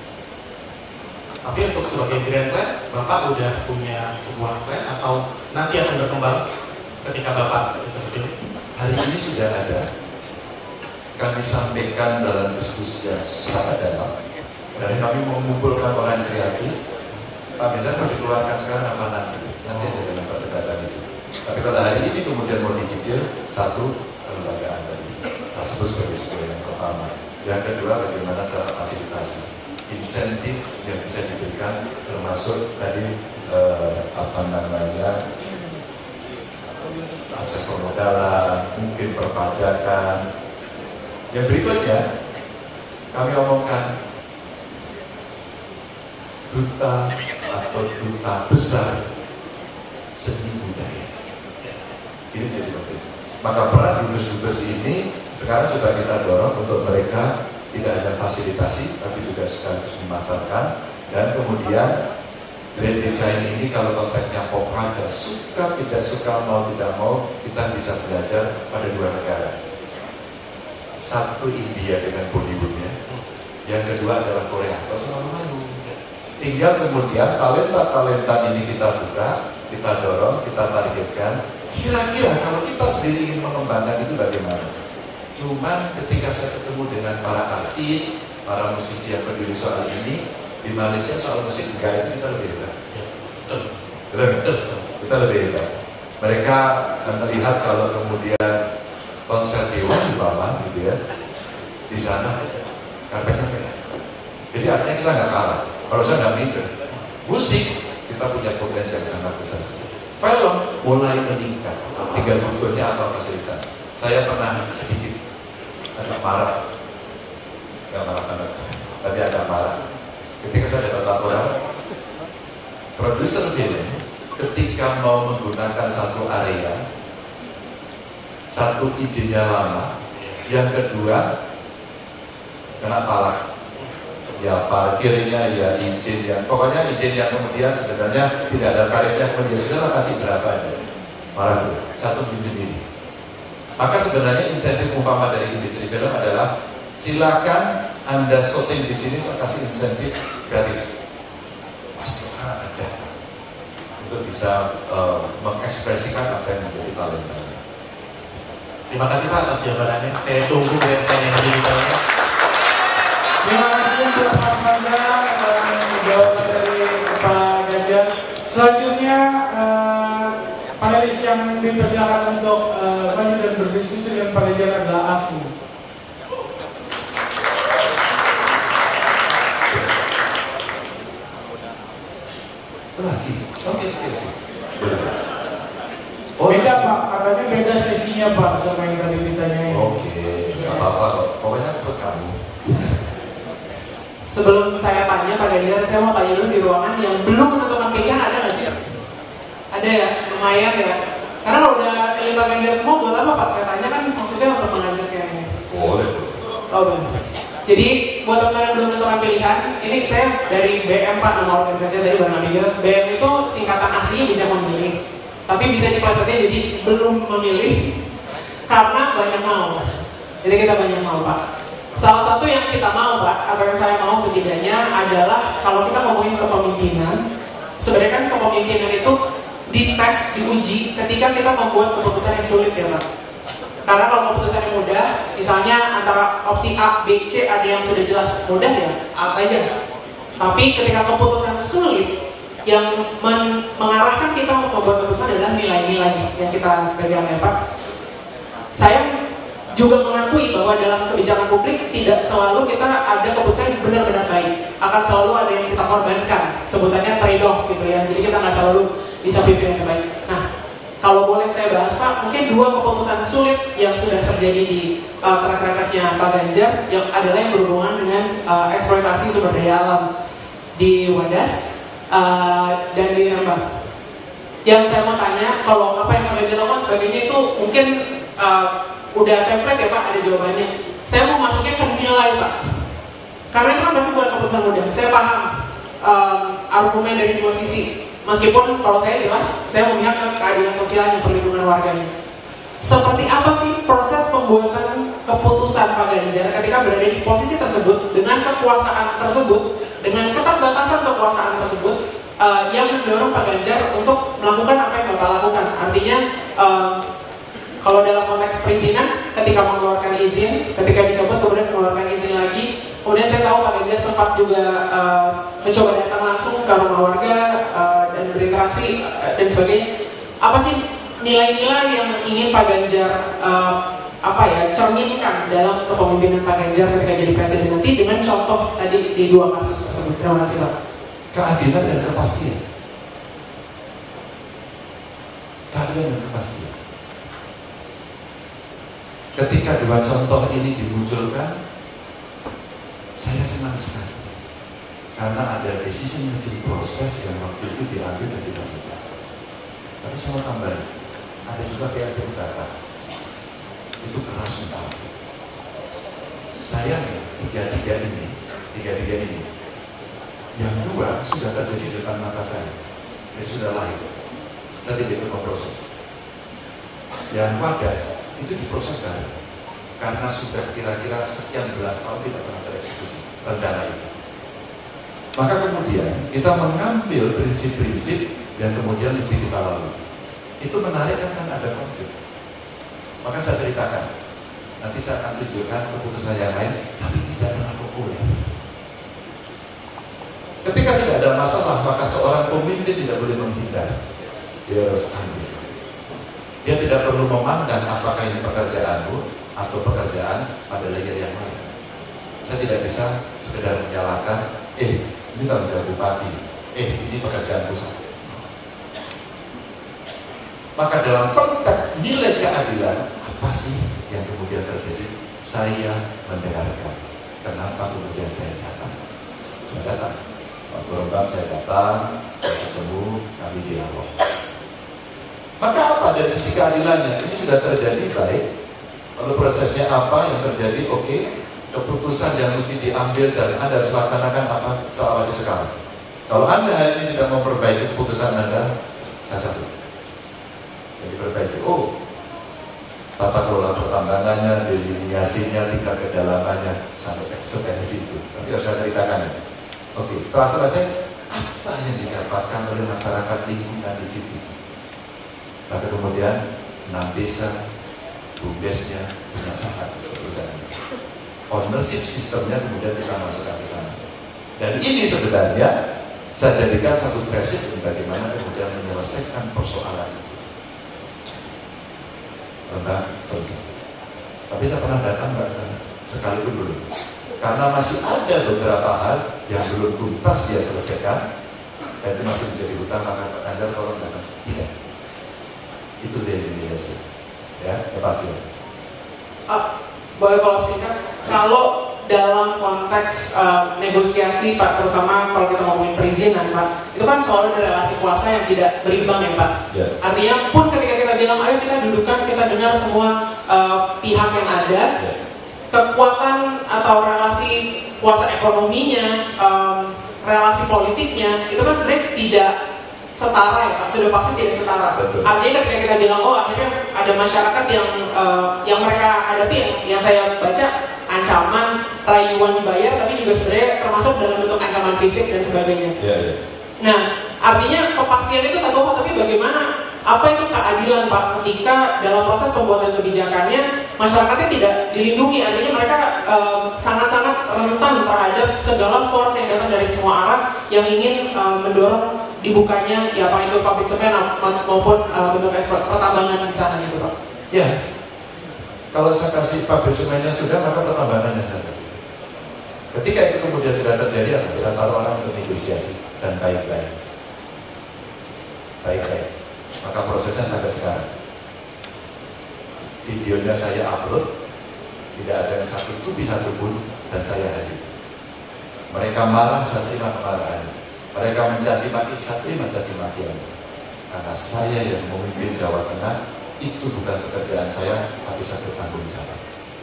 Tapi untuk sebagai grand plan, Bapak udah punya sebuah plan atau nanti akan berkembang ketika Bapak seperti ini? Hari ini sudah ada. Kami sampaikan dalam diskusi yang sangat dalam. Dan kami mengumpulkan orang kreatif. Pak Bezan mau dikeluarkan sekarang apa nanti? Nanti aja dalam perdebatan itu. Tapi kalau hari ini kemudian mau dicicil, satu, kelembagaan tadi. Saya sebut sebagai sebuah yang pertama. Yang kedua, bagaimana cara fasilitasi. Insentif yang bisa diberikan termasuk tadi akses permodalan, mungkin perpajakan. Yang berikutnya, kami omongkan duta atau duta besar seni budaya. Ini jadi penting. Maka peran dubes-dubes ini sekarang juga kita dorong untuk mereka tidak hanya fasilitasi, tapi juga sekaligus memasarkan. Dan kemudian Grand Design ini kalau konteksnya pop culture, suka tidak suka, mau tidak mau, kita bisa belajar pada dua negara. Satu India dengan Bollywoodnya, yang kedua adalah Korea. Kalau selalu malu. Tinggal kemudian talenta ini kita buka, kita dorong, kita targetkan. Kira-kira kalau kita sendiri ingin mengembangkan itu bagaimana? Cuman ketika saya ketemu dengan para artis, para musisi yang peduli soal ini, di Malaysia soal musik enggak, itu kita lebih hebat. Betul. Kita lebih hebat. Mereka melihat kalau kemudian konser Dewa di bawah gitu ya, di sana karpetnya merah. Jadi artinya kita nggak kalah. Kalau saya nggak minder, musik kita punya potensi yang sangat besar. Film mulai meningkat, tinggal butuhnya apa fasilitas. Saya pernah sedikit agak marah, nggak marah banget, tapi agak marah. Ketika saya dapat laporan, produser film ketika mau menggunakan satu area, satu izinnya lama, yang kedua kena palak. Ya parkirnya, ya izin yang, pokoknya izin yang kemudian sebenarnya tidak ada karetnya, kemudian sudah kasih berapa aja. Marah tuh, satu izin ini. Maka sebenarnya insentif umpama dari industri film adalah silakan Anda syuting di sini, saya kasih insentif gratis. Pasti ada untuk bisa mengekspresikan apa yang menjadi talenta. Terima kasih Pak atas jawabannya. Saya tunggu pertanyaan digitalnya. Terima kasih untuk Pak Manda dan jawaban dari Pak Ganjar. Selanjutnya panelis yang dipersilakan untuk maju dan berdiskusi dengan Pak Ganjar adalah Afu. Lagi, oke. Beda Pak, katanya beda sesinya Pak sama yang tadi ditanyain. Oke, nggak apa-apa kok. Pokoknya ikut kamu. Sebelum saya tanya Pak Ganjar, saya mau tanya dulu di ruangan yang belum menentukan pilihan ada nggak sih? Ada ya, lumayan ya. Karena kalau udah pilih Pak Ganjar semua, buat apa Pak? Saya tanya kan maksudnya untuk mengajak yang ini. Boleh. Oh benar. Jadi buat teman-teman yang belum menentukan pilihan, ini saya dari BM Pak, nama organisasi dari Bang Nabil. BM itu singkatan aslinya bisa memilih, tapi bisa diplesetnya jadi belum memilih karena banyak mau. Jadi kita banyak mau Pak. Salah satu yang kita mau Pak, atau yang saya mau setidaknya adalah kalau kita ngomongin kepemimpinan, sebenarnya kan kepemimpinan itu dites, diuji ketika kita membuat keputusan yang sulit ya Pak. Karena kalau keputusan yang mudah, misalnya antara opsi A, B, C ada yang sudah jelas mudah ya, A saja. Tapi ketika keputusan sulit, yang mengarahkan kita untuk membuat keputusan adalah nilai-nilai yang kita pegang ya Pak. Saya juga mengakui bahwa dalam kebijakan publik tidak selalu kita ada keputusan yang benar-benar baik. Akan selalu ada yang kita korbankan, sebutannya trade-off gitu ya. Jadi kita nggak selalu bisa pilih yang baik. Nah, kalau boleh saya bahas Pak, mungkin dua keputusan sulit yang sudah terjadi di track record-nya Pak Ganjar yang adalah yang berhubungan dengan eksploitasi sumber daya alam di Wadas dan di Rembang. Yang saya mau tanya, kalau apa yang Pak Ganjar lakukan sebagainya itu mungkin udah template ya Pak, ada jawabannya. Saya mau masuknya ke nilai Pak, karena itu kan pasti buat keputusan mudah. Saya paham argumen dari dua sisi. Meskipun kalau saya jelas, saya memihak ke keadilan sosial dan perlindungan warganya. Seperti apa sih proses pembuatan keputusan Pak Ganjar ketika berada di posisi tersebut, dengan kekuasaan tersebut, dengan keterbatasan kekuasaan tersebut, yang mendorong Pak Ganjar untuk melakukan apa yang Bapak lakukan? Artinya, kalau dalam konteks perizinan, ketika mengeluarkan izin, ketika dicabut kemudian mengeluarkan izin lagi. Kemudian saya tahu Pak Ganjar sempat juga mencoba datang langsung ke rumah warga dan berinteraksi dan sebagainya. Apa sih nilai-nilai yang ingin Pak Ganjar cerminkan dalam kepemimpinan Pak Ganjar ketika jadi presiden nanti dengan contoh tadi di dua kasus tersebut? Terima kasih Pak. Keadilan dan kepastian. Keadilan dan kepastian. ketika dua contoh ini dimunculkan, saya senang sekali. Karena ada decision making proses yang waktu itu diambil dan dilakukan. Tapi saya mau tambahin, ada juga PLTU data. Itu keras sekali. Sayangnya tiga-tiga ini, yang dua sudah terjadi di depan mata saya. Dia sudah lahir. Saya tidak ikut memproses. Yang Wadas itu diproses baru. Karena sudah kira-kira sekian belas tahun tidak pernah tereksekusi rencana itu. Maka kemudian kita mengambil prinsip-prinsip yang kemudian mesti kita lalui. Itu menarik kan ada konflik. Maka saya ceritakan. Nanti saya akan tunjukkan keputusan yang lain, tapi tidak pernah populer. Ketika sudah ada masalah, maka seorang pemimpin tidak boleh menghindar. Dia harus ambil. Dia tidak perlu memandang apakah ini pekerjaanmu atau pekerjaan pada layer yang lain. Saya tidak bisa sekedar menyalahkan, ini tanggung jawab bupati, ini pekerjaan pusat. Maka dalam konteks nilai keadilan, apa sih yang kemudian terjadi? Saya mendengarkan. Kenapa kemudian saya datang? Saya datang. Waktu Rembang saya datang, saya ketemu, kami dialog. Maka apa dari sisi keadilannya? Ini sudah terjadi baik. Lalu prosesnya apa yang terjadi? Oke. Keputusan yang mesti diambil dan Anda harus laksanakan apa? Seawasi sekarang. Kalau Anda hari ini tidak memperbaiki keputusan Anda, saya satu. Jadi perbaiki. Tata kelola pertambangannya, delineasinya, tingkat kedalamannya, sampai situ. Tapi harus saya ceritakan ya. Oke, setelah selesai, apa yang didapatkan oleh masyarakat lingkungan di situ? Maka kemudian 6 desa, BUMDesnya punya saham perusahaan. Ownership sistemnya kemudian kita masukkan ke sana. Dan ini sebenarnya saya jadikan satu prinsip bagaimana kemudian menyelesaikan persoalan itu. Rembang selesai. Tapi saya pernah datang ke sana sekali pun belum. Karena masih ada beberapa hal yang belum tuntas dia selesaikan dan itu masih menjadi hutang, maka Pak Ganjar tolong datang. Tidak. Itu delineasi. Ya, pasti. Boleh kalau singkat, kalau dalam konteks negosiasi Pak, terutama kalau kita ngomongin perizinan Pak, itu kan selalu ada relasi kuasa yang tidak berimbang ya Pak. Yeah. Artinya pun ketika kita bilang ayo kita dudukan, kita dengar semua pihak yang ada, kekuatan atau relasi kuasa ekonominya, relasi politiknya, itu kan sebenarnya tidak setara ya Pak, sudah pasti tidak setara. Betul. Artinya ketika kita bilang akhirnya ada masyarakat yang mereka hadapi yang saya baca ancaman, rayuan dibayar, tapi juga sebenarnya termasuk dalam bentuk ancaman fisik dan sebagainya. Yeah. Nah, artinya kepastian itu satu hal, tapi bagaimana apa itu keadilan Pak ketika dalam proses pembuatan kebijakannya masyarakatnya tidak dilindungi, artinya mereka sangat-sangat rentan terhadap segala force yang datang dari semua arah yang ingin mendorong dibukanya ya apa itu pabrik semen maupun bentuk ekspor pertambangan di sana gitu Pak. Ya, kalau saya kasih pabrik semennya sudah, maka pertambangannya saja. Ketika itu kemudian sudah terjadi, saya taruh orang untuk negosiasi dan baik-baik. Maka prosesnya sampai sekarang. Videonya saya upload, tidak ada yang satu itu bisa pun dan saya hadir. Mereka marah, saya terima kemarahan. Mereka mencaci maki, saya terima caci makian. Karena saya yang memimpin Jawa Tengah, itu bukan pekerjaan saya, tapi saya bertanggung jawab.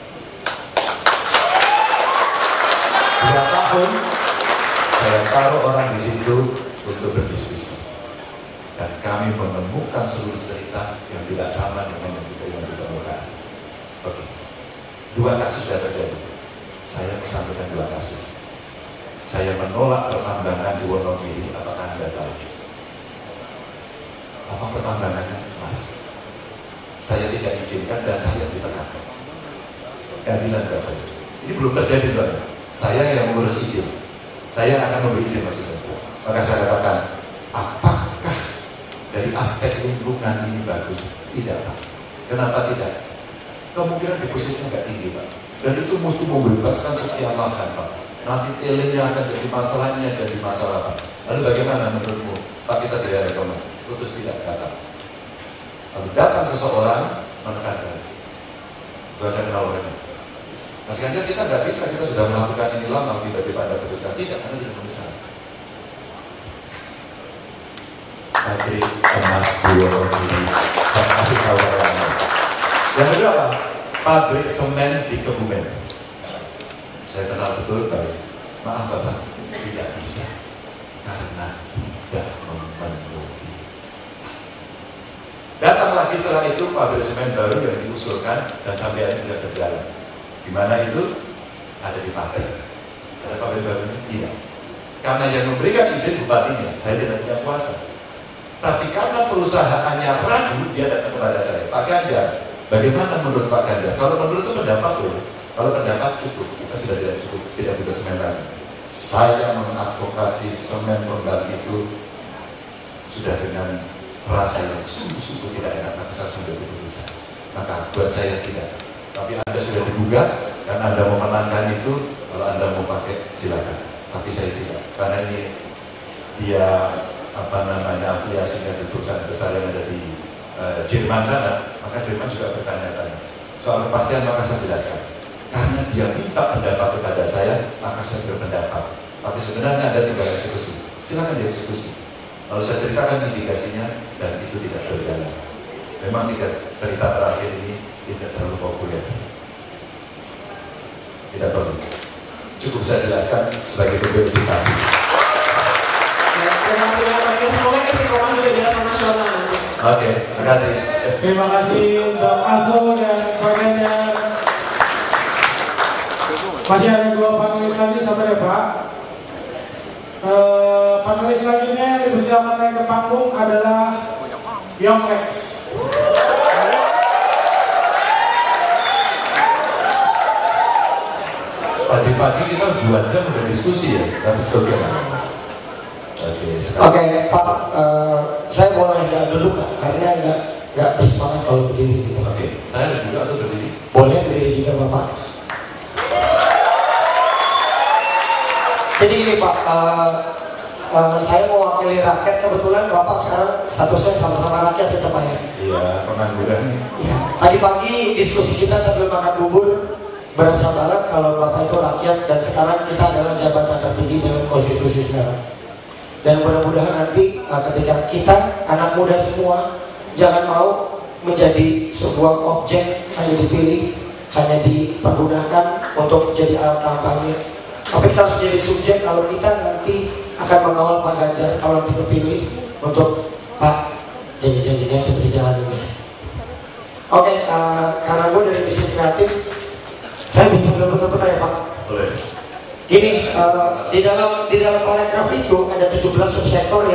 2 tahun saya taruh orang di situ untuk berdiskusi. Dan kami menemukan seluruh cerita yang tidak sama dengan yang kita temukan. Oke, 2 kasus sudah terjadi. Saya menyampaikan 2 kasus. Saya menolak pertambangan di Wonogiri, apakah Anda tahu? Apa pertambangannya? Mas, saya tidak izinkan dan saya ditekan. Keadilan ke saya. Ini belum terjadi soalnya. Saya yang mengurus izin. Saya akan memberi izin maksud saya. Maka saya katakan, apakah dari aspek lingkungan ini bagus? Tidak Pak. Kenapa tidak? Kemungkinan depositnya nggak tinggi Pak. Dan itu mesti membebaskan sekian lahan Pak. Nanti tailingnya akan jadi masalah, ini jadi masalah Pak. Lalu bagaimana menurutmu? Pak, kita tidak rekomend. Putus tidak datang. Lalu datang seseorang menekan saya. bahasa tawarannya. Mas Ganjar, kita nggak bisa, kita sudah melakukan ini lama, tiba-tiba ada putusan. Tidak, karena tidak memesan. Pabrik emas Purwodadi, saya kasih tawarannya. Yang kedua apa? Pabrik semen di Kebumen. Saya kenal betul baik. Maaf Bapak, tidak bisa karena tidak memenuhi. Datang lagi setelah itu pabrik semen baru yang diusulkan dan sampai hari ini tidak berjalan. Di mana itu? Ada di Pati. Ada pabrik barunya? Tidak. Karena yang memberikan izin bupatinya, saya tidak punya kuasa. Tapi karena perusahaannya ragu, dia datang kepada saya. Pak Ganjar, bagaimana menurut Pak Ganjar? Kalau menurut itu pendapat loh. Kalau pendapat cukup, kita sudah tidak cukup, tidak butuh semen lagi. Saya mengadvokasi semen pengganti itu sudah dengan rasa yang sungguh-sungguh tidak enak, maka saya sudah keputusan. Maka buat saya tidak. Tapi Anda sudah digugat dan Anda mau menangkan itu, kalau Anda mau pakai silakan. Tapi saya tidak, karena ini dia afiliasinya di perusahaan besar yang ada di Jerman sana, maka Jerman juga bertanya-tanya soal kepastian. Maka saya jelaskan, karena dia minta pendapat kepada saya, maka saya berpendapat. Tapi sebenarnya ada 3 eksekusi, silakan dieksekusi. Lalu saya ceritakan mitigasinya dan itu tidak berjalan. Memang cerita terakhir ini tidak terlalu populer. Tidak perlu. Cukup saya jelaskan sebagai verifikasi. Oke, terima kasih. Terima kasih Bang Azo dan Pak Ganjar. Masih ada 2 panelis lagi, sabar ya Pak. Panelis selanjutnya yang dipersilakan naik ke panggung adalah Yonglex. Pagi-pagi kita 2 jam udah diskusi ya, tapi sudah. Oke, Pak, saya boleh nggak duduk karena nggak bersemangat kalau berdiri gitu. Oke, saya juga atau berdiri? Boleh berdiri juga Bapak. Jadi gini Pak, saya mewakili rakyat, kebetulan Bapak sekarang statusnya sama-sama rakyat ya Pak ya? Iya, pengangguran. Iya. Tadi pagi diskusi kita sambil makan bubur berasa banget kalau Bapak itu rakyat dan sekarang kita adalah jabatan tertinggi dengan konstitusi sekarang. Dan mudah-mudahan nanti ketika kita anak muda semua jangan mau menjadi sebuah objek hanya dipilih, hanya dipergunakan untuk jadi alat kampanye. Tapi kita harus jadi subjek kalau kita nanti akan mengawal Pak Ganjar kalau nanti terpilih untuk Pak janji-janjinya itu berjalan ini. Oke, karena gue dari bisnis kreatif, saya bisa betul-betul ya Pak. Boleh. Gini, di dalam paragraf itu ada 17 subsektor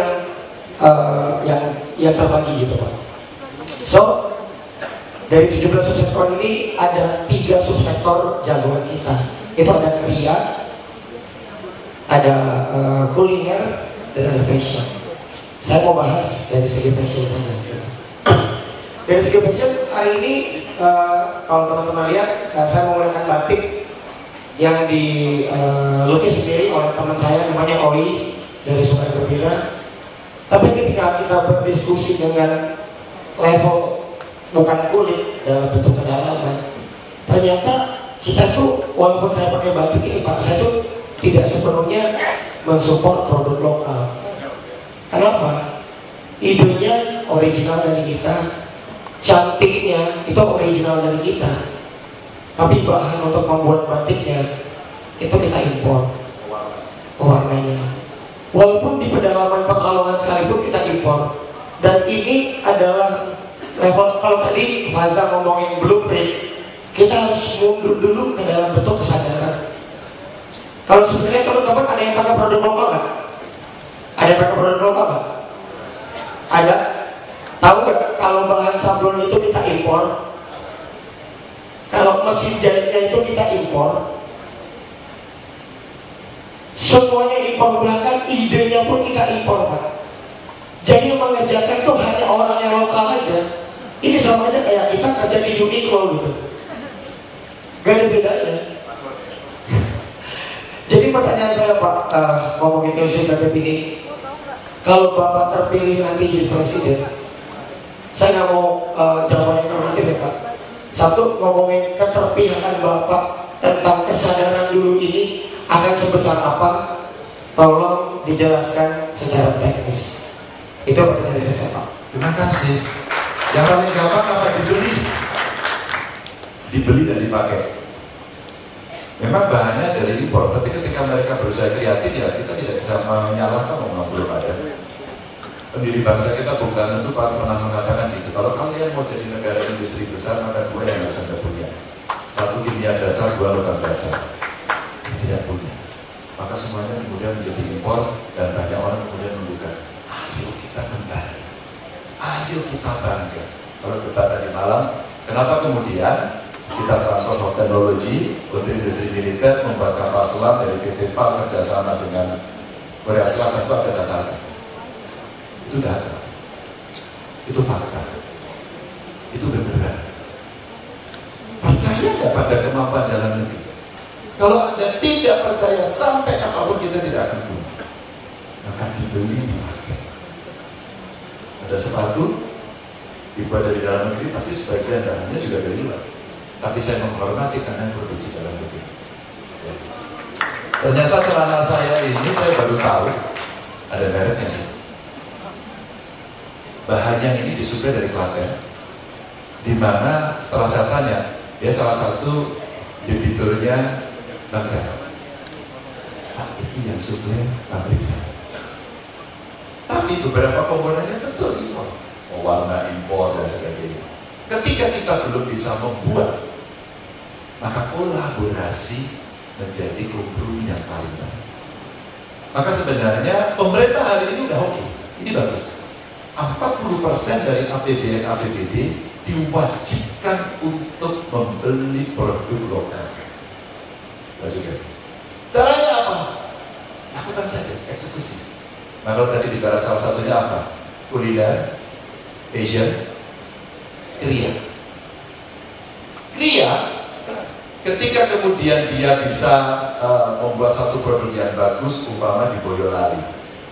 yang terbagi gitu Pak. So dari 17 subsektor ini ada 3 subsektor jagoan kita. Itu ada kriya, ada kuliner, dan ada fashion. Saya mau bahas dari segi fashion saja. Dari segi fashion hari ini kalau teman-teman lihat, saya menggunakan batik yang dilukis sendiri oleh teman saya namanya Oi dari Sungai Gembira. Tapi ketika kita berdiskusi dengan level bukan kulit dalam bentuk kedalaman, ternyata kita tuh walaupun saya pakai batik ini Pak, saya tuh tidak sepenuhnya mensupport produk lokal. Kenapa? Idenya original dari kita, cantiknya itu original dari kita. Tapi bahan untuk membuat batiknya itu kita impor warnanya. Walaupun di pedalaman Pekalongan sekalipun kita impor. Dan ini adalah level, kalau tadi Faza ngomongin blueprint, kita harus mundur dulu ke dalam bentuk kesadaran. Kalau sebenarnya teman-teman ada yang pakai produk lokal nggak? Ada yang pakai produk lokal nggak? Ada? Tahu nggak kalau bahan sablon itu kita impor? Kalau mesin jahitnya itu kita impor, semuanya impor, bahkan idenya pun kita impor Pak. Jadi yang mengerjakan itu hanya orang yang lokal aja. Ini sama aja kayak kita kerja di Uniqlo gitu, gak ada bedanya. Jadi pertanyaan saya Pak, ngomongin Yusuf Kadep ini, kalau Bapak terpilih nanti jadi presiden, saya nggak mau jawabannya normatif ya Pak. Satu, ngomongin keterpihakan Bapak tentang kesadaran dulu ini akan sebesar apa, tolong dijelaskan secara teknis. Itu pertanyaan dari saya, Pak. Terima kasih. Yang paling gampang apa? Dibeli dan dipakai. Memang bahannya dari impor, tapi ketika mereka berusaha kreatif ya kita tidak bisa menyalahkan memang belum ada. Pendiri bangsa kita Bung Karno itu pernah mengatakan gitu, kalau kalian mau jadi negara industri besar maka dua yang harus Anda punya. Satu kimia dasar, dua logam dasar. Tidak punya. Maka semuanya kemudian menjadi impor dan banyak orang kemudian menduga, ayo kita kembali, ayo kita bangga. Kalau kita tadi malam, kenapa kemudian kita transfer teknologi untuk industri militer, membuat kapal selam dari PT PAL kerjasama dengan Korea Selatan, itu ada data. Itu data, itu fakta, itu benar. Percaya nggak pada kemampuan dalam negeri? Kalau Anda tidak percaya sampai apapun kita tidak akan punya, maka dibeli dipakai. Ada sepatu dibuat dari dalam negeri, pasti sebagian bahannya juga dari luar. Tapi saya menghormati karena yang produksi dalam negeri. Ternyata celana saya ini saya baru tahu ada mereknya sih. Bahannya ini disuplai dari Klaten, di mana setelah saya tanya, dia salah satu debiturnya Bangsa. Pak, itu yang suplai pabrik saya. Tapi beberapa komponennya betul impor, warna impor dan sebagainya. Ketika kita belum bisa membuat, maka kolaborasi menjadi kompromi yang paling baik. Maka sebenarnya pemerintah hari ini udah oke, ini bagus. 40% dari APBD diwajibkan untuk membeli produk lokal. Caranya apa? Lakukan saja, eksekusi. Nah, kalau tadi bicara salah satunya apa? Kuliner, fashion, kriya. Ketika kemudian dia bisa membuat satu produk yang bagus, umpama di Boyolali.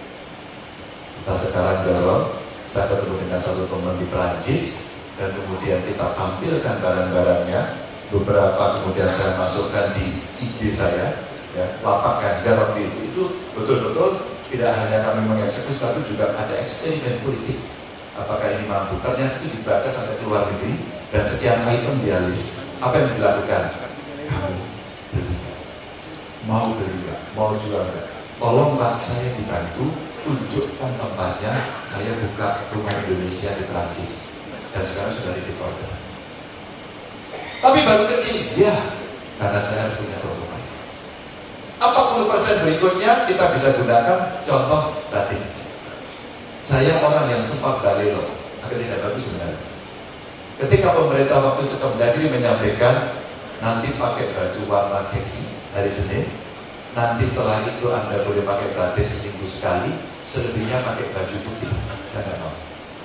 Kita sekarang dorong, saya ketemu dengan satu teman di Perancis, dan kemudian kita tampilkan barang-barangnya. Beberapa kemudian saya masukkan di IG saya, ya, lapak Ganjar waktu itu betul-betul tidak hanya kami mengeksekusi, tapi juga ada eksperimen politik. Apakah ini mampu? Ternyata itu dibaca sampai ke luar negeri dan sekian item dia list. Apa yang dilakukan? Kamu beli, mau beli nggak? Mau jual nggak? Tolong Pak, saya dibantu, tunjukkan tempatnya. Saya buka rumah Indonesia di Perancis dan sekarang sudah di order. Tapi baru kecil, ya, karena saya harus punya prototipe. 40% berikutnya kita bisa gunakan contoh batik. Saya orang yang sempat balelo, agak tidak bagus sebenarnya. Ketika pemerintah waktu itu Kemdagri menyampaikan nanti pakai baju warna khaki hari Senin, nanti setelah itu Anda boleh pakai batik seminggu sekali, selebihnya pakai baju putih. Saya nggak tahu.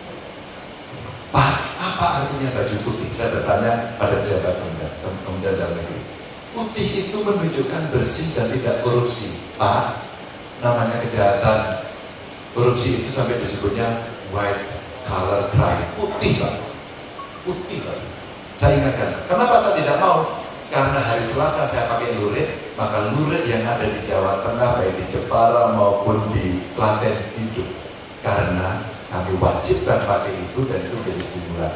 Pak, apa artinya baju putih? Saya bertanya pada pejabat Kementerian Dalam Negeri. Putih itu menunjukkan bersih dan tidak korupsi. Pak, namanya kejahatan korupsi itu sampai disebutnya white collar crime. Putih Pak, putih Pak. Saya ingatkan, kenapa saya tidak mau? Karena hari Selasa saya pakai lurik, maka lurik yang ada di Jawa Tengah, baik di Jepara maupun di Klaten hidup. Karena kami wajibkan pakai itu dan itu jadi stimulan.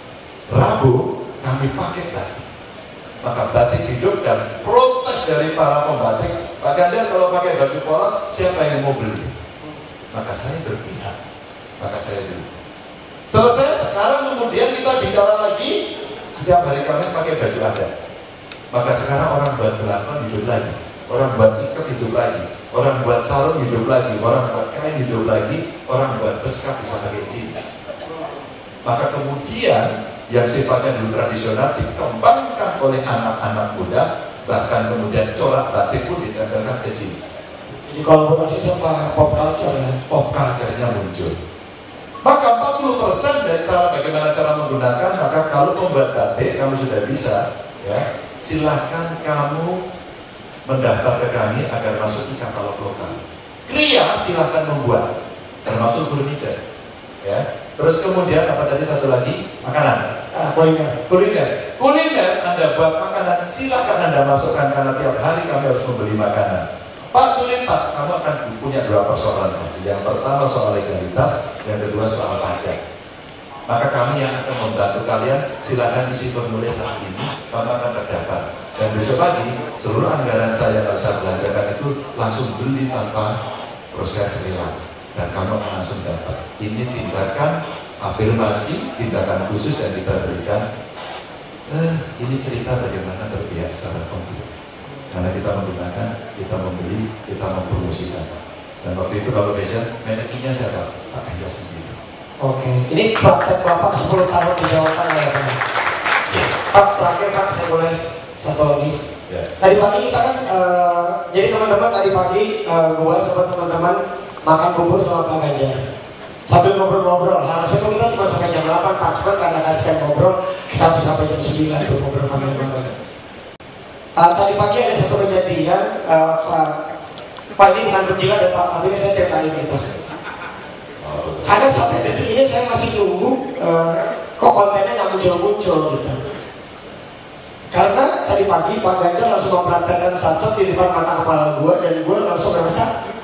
Rabu kami pakai batik, maka batik hidup dan protes dari para pembatik. Pak Ganjar kalau pakai baju polos, siapa yang mau beli? Maka saya berpihak, maka saya beli. Selesai, sekarang kemudian kita bicara lagi. Setiap hari Kamis pakai baju adat. Maka sekarang orang buat belakang hidup lagi, orang buat ikat hidup lagi, orang buat sarung hidup lagi, orang buat kain hidup lagi, orang buat beskap bisa pakai jeans. Maka kemudian yang sifatnya dulu tradisional dikembangkan oleh anak-anak muda, bahkan kemudian corak batik pun ditempelkan ke jeans. Jadi kolaborasi sama pop culture ya? Pop culture-nya muncul. Maka 40% dari bagaimana cara menggunakan, maka kalau membuat batik kamu sudah bisa, ya, silahkan kamu mendaftar ke kami agar masuk di katalog lokal. Kriya silahkan membuat, termasuk furniture, ya. Terus kemudian apa tadi satu lagi? Makanan, kuliner. kuliner. kuliner Anda buat makanan, silahkan Anda masukkan karena tiap hari kami harus membeli makanan. Pak sulit Pak, kamu akan punya dua persoalan pasti. Yang pertama soal legalitas, yang kedua soal pajak. Maka kami yang akan membantu kalian, silakan isi formulir saat ini, kamu akan terdaftar. Dan besok pagi, seluruh anggaran saya yang saya belanjakan itu langsung beli tanpa proses lelang. Dan kamu akan langsung dapat. Ini tindakan afirmasi, tindakan khusus yang kita berikan. Ini cerita bagaimana berpihak secara konkret. Karena kita menggunakan, kita membeli, kita mempromosikan. Dan waktu itu kalau fashion, manakinya siapa? Pak Anja sendiri. Oke, ini praktek Bapak 10 tahun di Jawa Tengah ya Pak? Ya. Pak, terakhir Pak, saya boleh satu lagi. Ya. Tadi pagi kita kan, jadi teman-teman tadi pagi, gua sama teman-teman makan bubur sama Pak Ganjar. Sambil ngobrol-ngobrol, harusnya kita cuma sampai jam 8 Pak, cuma karena kasihkan ngobrol, kita bisa sampai jam 9 untuk ngobrol panjang-panjang. Tadi pagi ada satu kejadian, Pak ini bukan berjilat ya Pak, tapi ini saya ceritain gitu. Karena sampai detik ini saya masih nunggu kok kontennya nggak muncul-muncul gitu. Karena tadi pagi Pak Ganjar langsung mempraktekkan satset di depan mata kepala gue dan gue langsung ngerasa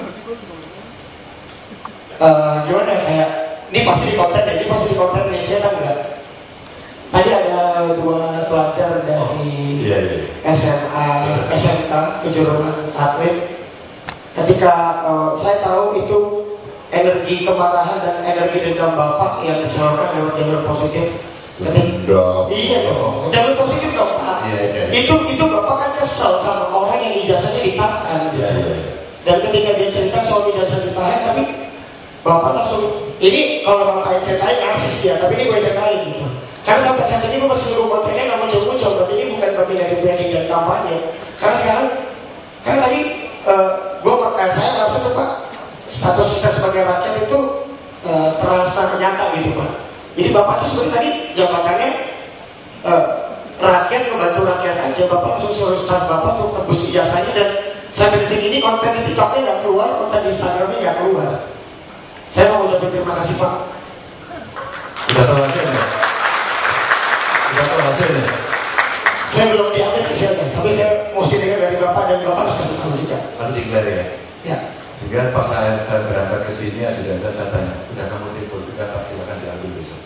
gimana ya, kayak ini pasti di konten ya, ini pasti di konten nih, ternyata enggak. Tadi ada dua pelajar dari SMA, SMK, kejuruan atlet. Ketika saya tahu itu energi kemarahan dan energi dendam Bapak yang disalurkan lewat jalur positif. Iya dong, jalur positif dong Pak. Itu Bapak kan kesel sama orang yang ijazahnya ditahan. Dan ketika dia cerita soal ijazah ditahan, tapi Bapak langsung, ini kalau Bapak yang ceritain narsis ya, tapi ini gue ceritain gitu. Karena sampai saat ini gue masih nunggu kontennya nggak muncul-muncul, berarti ini bukan bagian dari branding dan kampanye. Karena sekarang, karena tadi saya merasa tuh Pak, status kita sebagai rakyat itu terasa nyata gitu Pak. Jadi Bapak tuh sebenarnya tadi jabatannya rakyat membantu rakyat aja, Bapak langsung suruh staff Bapak untuk tebus ijazahnya dan sampai detik ini konten di TikToknya nggak keluar, konten di Instagramnya nggak keluar. Saya mau ucapin terima kasih Pak. Udah tahu hasilnya? Udah tahu hasilnya? Saya belum diambil hasilnya, tapi saya mesti dengar dari Bapak dan Bapak harus kasih tahu juga. Harus declare ya? Ya. Sehingga pas saya berangkat ke sini, ajudan saya tanya, udah kamu tipu, udah Pak, silakan diambil besok.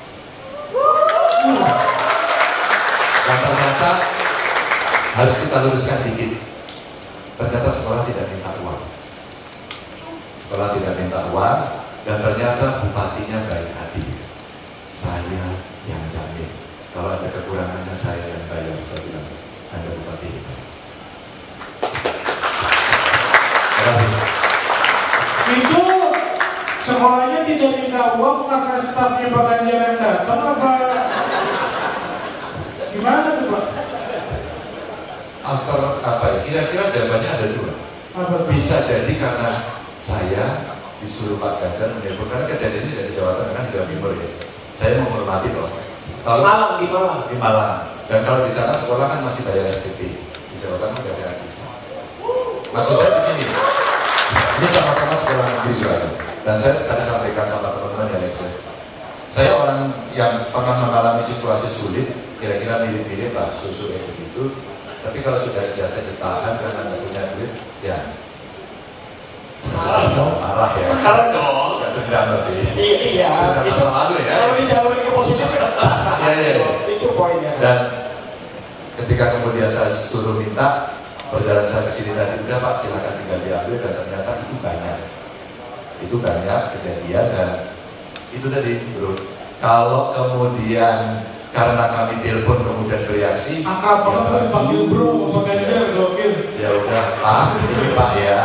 Dan ternyata harus kita luruskan dikit. Ternyata sekolah tidak minta uang. Sekolah tidak minta uang, dan ternyata bupatinya baik hati. Saya yang jamin. Kalau ada kekurangannya saya yang bayar. Saya bilang, Anda bupati itu. Terima kasih. Itu sekolahnya tidak minta uang karena stafnya Pak Ganjar yang datang apa? Gimana tuh Pak? Atau apa ya? Kira-kira jawabannya ada dua. Bisa jadi karena saya disuruh Pak Ganjar menelpon, karena kejadian ini dari Jawa Tengah, kan di Jawa Timur ya. Saya menghormati loh. Di Malang. Dan kalau di sana sekolah kan masih bayar SPP. Di Jawa Tengah nggak gratis. Maksud saya begini, ini sama-sama sekolah negeri juga. Dan saya tadi sampaikan sama teman-teman yang Alexa. Saya orang yang pernah mengalami situasi sulit, kira-kira mirip-mirip lah, susu kayak begitu. Tapi kalau sudah ijazah ditahan karena nggak punya duit, ya marah ya. Marah dong. Nggak dendam lebih. Iya. Itu malu ya. kalau dijalurin ke positif kan sah-sah. Itu poinnya. Dan ketika kemudian saya suruh minta perjalanan saya ke sini tadi, udah Pak silakan tinggal diambil, dan ternyata itu banyak kejadian. Dan itu tadi bro, kalau kemudian karena kami telepon kemudian bereaksi, Akrab banget panggil bro, Pak Ganjar gokil. ya udah Pak, ini Pak ya.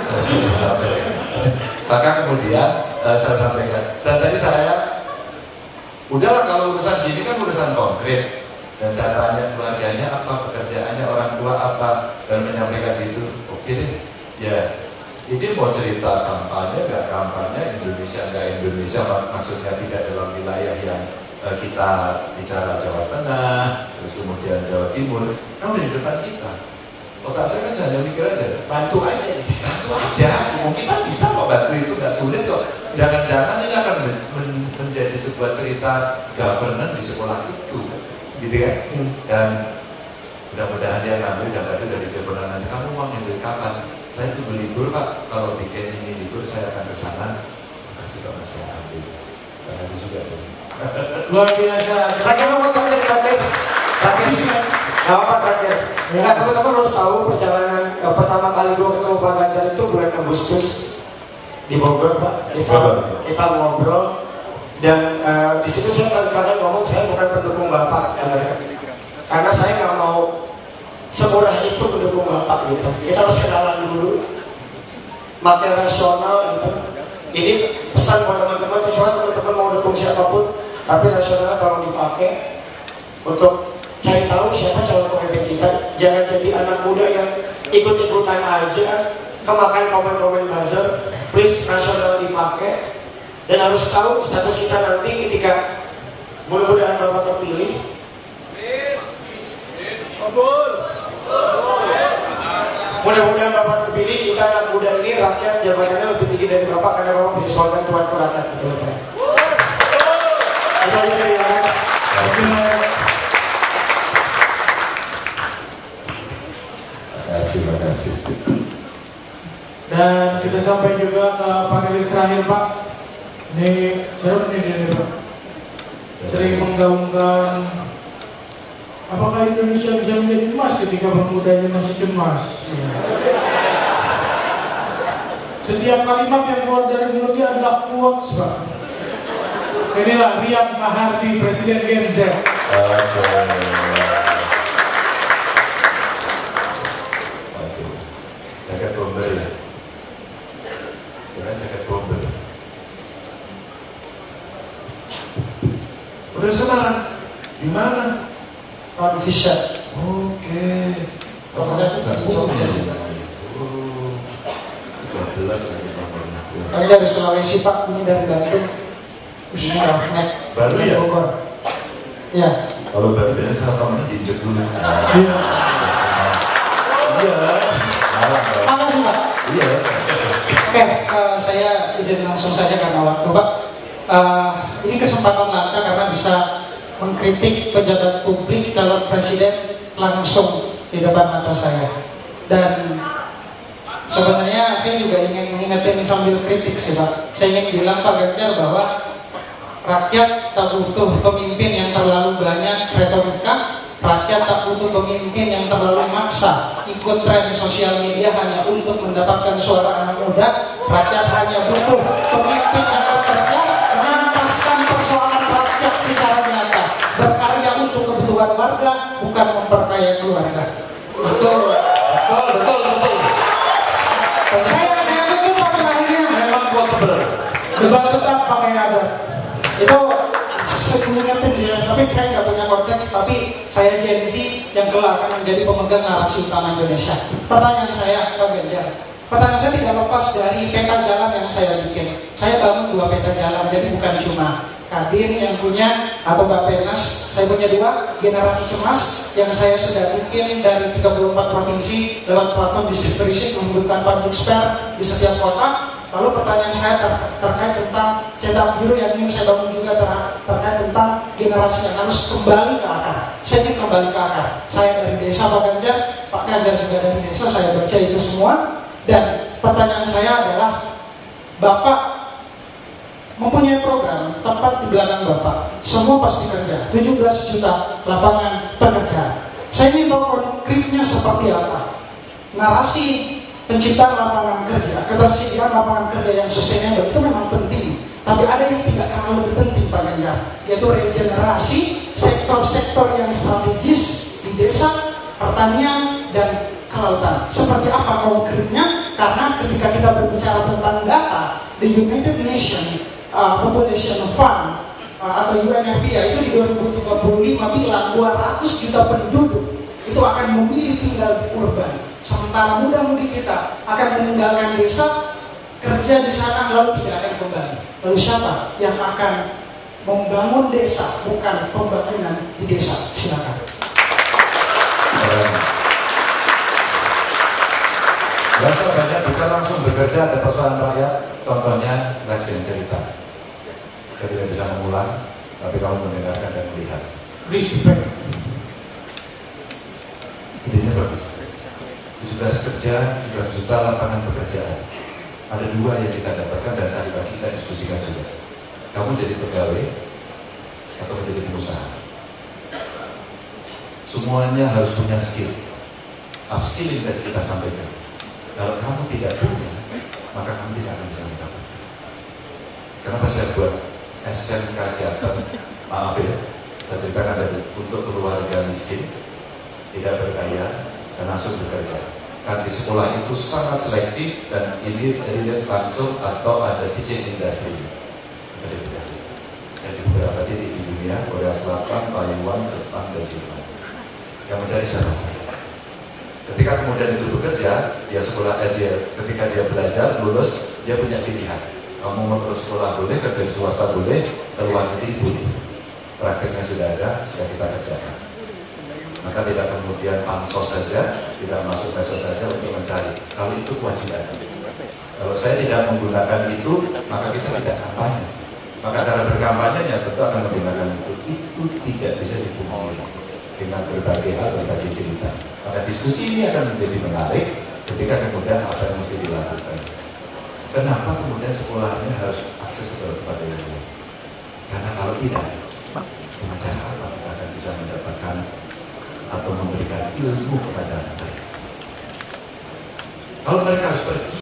Maka kemudian saya sampaikan, dan tadi saya udahlah kalau urusan gini kan urusan konkret. Dan saya tanya keluarganya apa, pekerjaannya, orang tua apa, dan menyampaikan itu. Oke deh, ya ini mau cerita kampanye, nggak kampanye, Indonesia nggak Indonesia, maksudnya tidak dalam wilayah yang kita bicara Jawa Tengah, terus kemudian Jawa Timur, kamu di depan kita. Otak saya kan hanya mikir aja, bantu aja, mungkin kita bisa kok bantu, itu nggak sulit kok. Jangan-jangan ini akan menjadi sebuah cerita governance di sekolah itu. gitu kan? Dan mudah-mudahan dia ngambil dan itu dari kebenaran nanti kamu uang yang beli kapan? Saya tuh libur Pak, kalau bikin ini libur saya akan ke sana. Kasih Pak Mas yang ambil. Karena itu juga sih. Luar biasa. Terakhir mau terakhir. Terakhir. Nah, teman-teman harus tahu perjalanan pertama kali gue ketemu Pak Ganjar itu bulan Agustus di Bogor, Pak. Kita ngobrol dan di situ saya kali-kali ngomong saya bukan pendukung Bapak, karena saya nggak mau semurah itu mendukung Bapak gitu. Kita harus kenalan dulu, materi rasional gitu. Ini pesan buat teman-teman, terserah teman-teman mau dukung siapapun, tapi rasional kalau dipakai untuk cari tahu siapa calon pemimpin kita. Jangan jadi anak muda yang ikut-ikutan aja, kemakan komen-komen buzzer. Please rasional dipakai dan harus tahu status kita nanti ketika mudah-mudahan Bapak terpilih. Mudah-mudahan Bapak terpilih, kita anak muda ini rakyat jabatannya lebih tinggi dari Bapak karena Bapak menyesuaikan Tuhan ke rakyat, betul Pak. Kita lihat ya. Terima kasih. Dan kita sampai juga ke panelis terakhir Pak. Ini siapa ini Pak? Sering menggaungkan apakah Indonesia bisa menjadi emas ketika pemudanya masih cemas? Setiap kalimat yang keluar dari mulutnya adalah quotes Pak. Inilah Rian Mahardi, Presiden Gen Z. Jaket bomber ya. Jaket bomber. Udah sekarang di mana? Pak Fisher. Oke. Kalau saya tuh nggak punya. 12 lagi nomornya. Ini dari Sulawesi Pak, ini dari Bandung. Ini naik baru ya? Bogor. Iya. Kalau baru biasanya sarafamnya diinjek dulu. Iya. Iya. Makasih Pak. Iya. Oke, saya izin langsung saja karena waktu Pak. Ini kesempatan langka karena bisa mengkritik pejabat publik calon presiden langsung di depan mata saya. Dan sebenarnya saya juga ingin mengingatkan sambil kritik sih Pak. Saya ingin bilang Pak Ganjar bahwa rakyat tak butuh pemimpin yang terlalu banyak retorika. Rakyat tak butuh pemimpin yang terlalu maksa ikut tren sosial media hanya untuk mendapatkan suara anak muda. Rakyat hanya butuh pemimpin yang bekerja menuntaskan persoalan rakyat secara nyata, berkarya untuk kebutuhan warga, bukan memperkaya keluarga. Betul. Saya yakin Pak terakhirnya Memang quotable. Debat tetap pakai adat. itu sebelumnya terjadi, tapi saya nggak punya konteks, tapi saya Gen Z yang kelak akan menjadi pemegang narasi utama Indonesia. Pertanyaan saya Pak Ganjar, pertanyaan saya tidak lepas dari peta jalan yang saya bikin. Saya bangun 2 peta jalan, jadi bukan cuma Kadin yang punya atau Bappenas, saya punya 2 generasi cemas yang saya sudah bikin dari 34 provinsi lewat platform distrik berisik menghidupkan public spare di setiap kota. Lalu pertanyaan saya terkait tentang cetak biru yang ingin saya bangun juga terkait tentang generasi yang harus kembali ke akar. Saya ingin kembali ke akar. Saya dari desa Pak Ganjar, Pak Ganjar juga dari desa, saya baca itu semua. Dan pertanyaan saya adalah, Bapak mempunyai program tempat di belakang Bapak, semua pasti kerja, 17 juta lapangan pekerjaan. Saya ingin tahu konkretnya seperti apa. Narasi penciptaan lapangan kerja, ketersediaan lapangan kerja yang sustainable itu memang penting. Tapi ada yang tidak kalah lebih penting Pak Ganjar, yaitu regenerasi sektor-sektor yang strategis di desa, pertanian, dan kelautan. Seperti apa konkretnya? Karena ketika kita berbicara tentang data, the United Nations Population Fund atau UNFPA itu di 2035 bilang 200 juta penduduk itu akan memilih tinggal di urban. Sementara muda-mudi kita akan meninggalkan desa, kerja di sana lalu tidak akan kembali. Lalu siapa yang akan membangun desa, bukan pembangunan di desa? Silakan. Biasa banyak kita langsung bekerja ada persoalan rakyat. Contohnya Lexi cerita. Saya tidak bisa mengulang, tapi kamu mendengarkan dan melihat. Respect. idenya bagus. 17 kerja, 17 juta lapangan pekerjaan. Ada dua yang kita dapatkan dan tadi pagi kita diskusikan juga. Kamu jadi pegawai atau menjadi pengusaha. Semuanya harus punya skill. Upskilling tadi kita sampaikan. Kalau kamu tidak punya, maka kamu tidak akan bisa mendapatkan. Kenapa saya buat SMK Jateng? Maaf ya, saya ceritakan tadi untuk keluarga miskin, tidak berkaya, dan langsung bekerja. Kan di sekolah itu sangat selektif dan ini relate langsung atau ada teaching industry. Dan di beberapa titik di dunia, Korea Selatan, Taiwan, Jepang, dan Jepang. Yang mencari siapa saja. Ketika kemudian itu bekerja, dia sekolah, ketika dia belajar, lulus, dia punya pilihan. Kamu mau terus sekolah boleh, kerja di swasta boleh, keluar negeri boleh. Prakteknya sudah ada, sudah kita kerjakan. Maka tidak kemudian pansos saja, tidak masuk mesos saja untuk mencari. Kalau itu kewajiban. Kalau saya tidak menggunakan itu, maka kita tidak kampanye. Maka cara berkampanyenya tentu akan menggunakan itu. Itu tidak bisa dipungkiri dengan berbagai hal, berbagai cerita. Maka diskusi ini akan menjadi menarik ketika kemudian apa yang mesti dilakukan. Kenapa kemudian sekolahnya harus akses kepada ilmu? Karena kalau tidak, dengan cara apa kita akan bisa mendapatkan atau memberikan ilmu kepada mereka. Kalau mereka harus pergi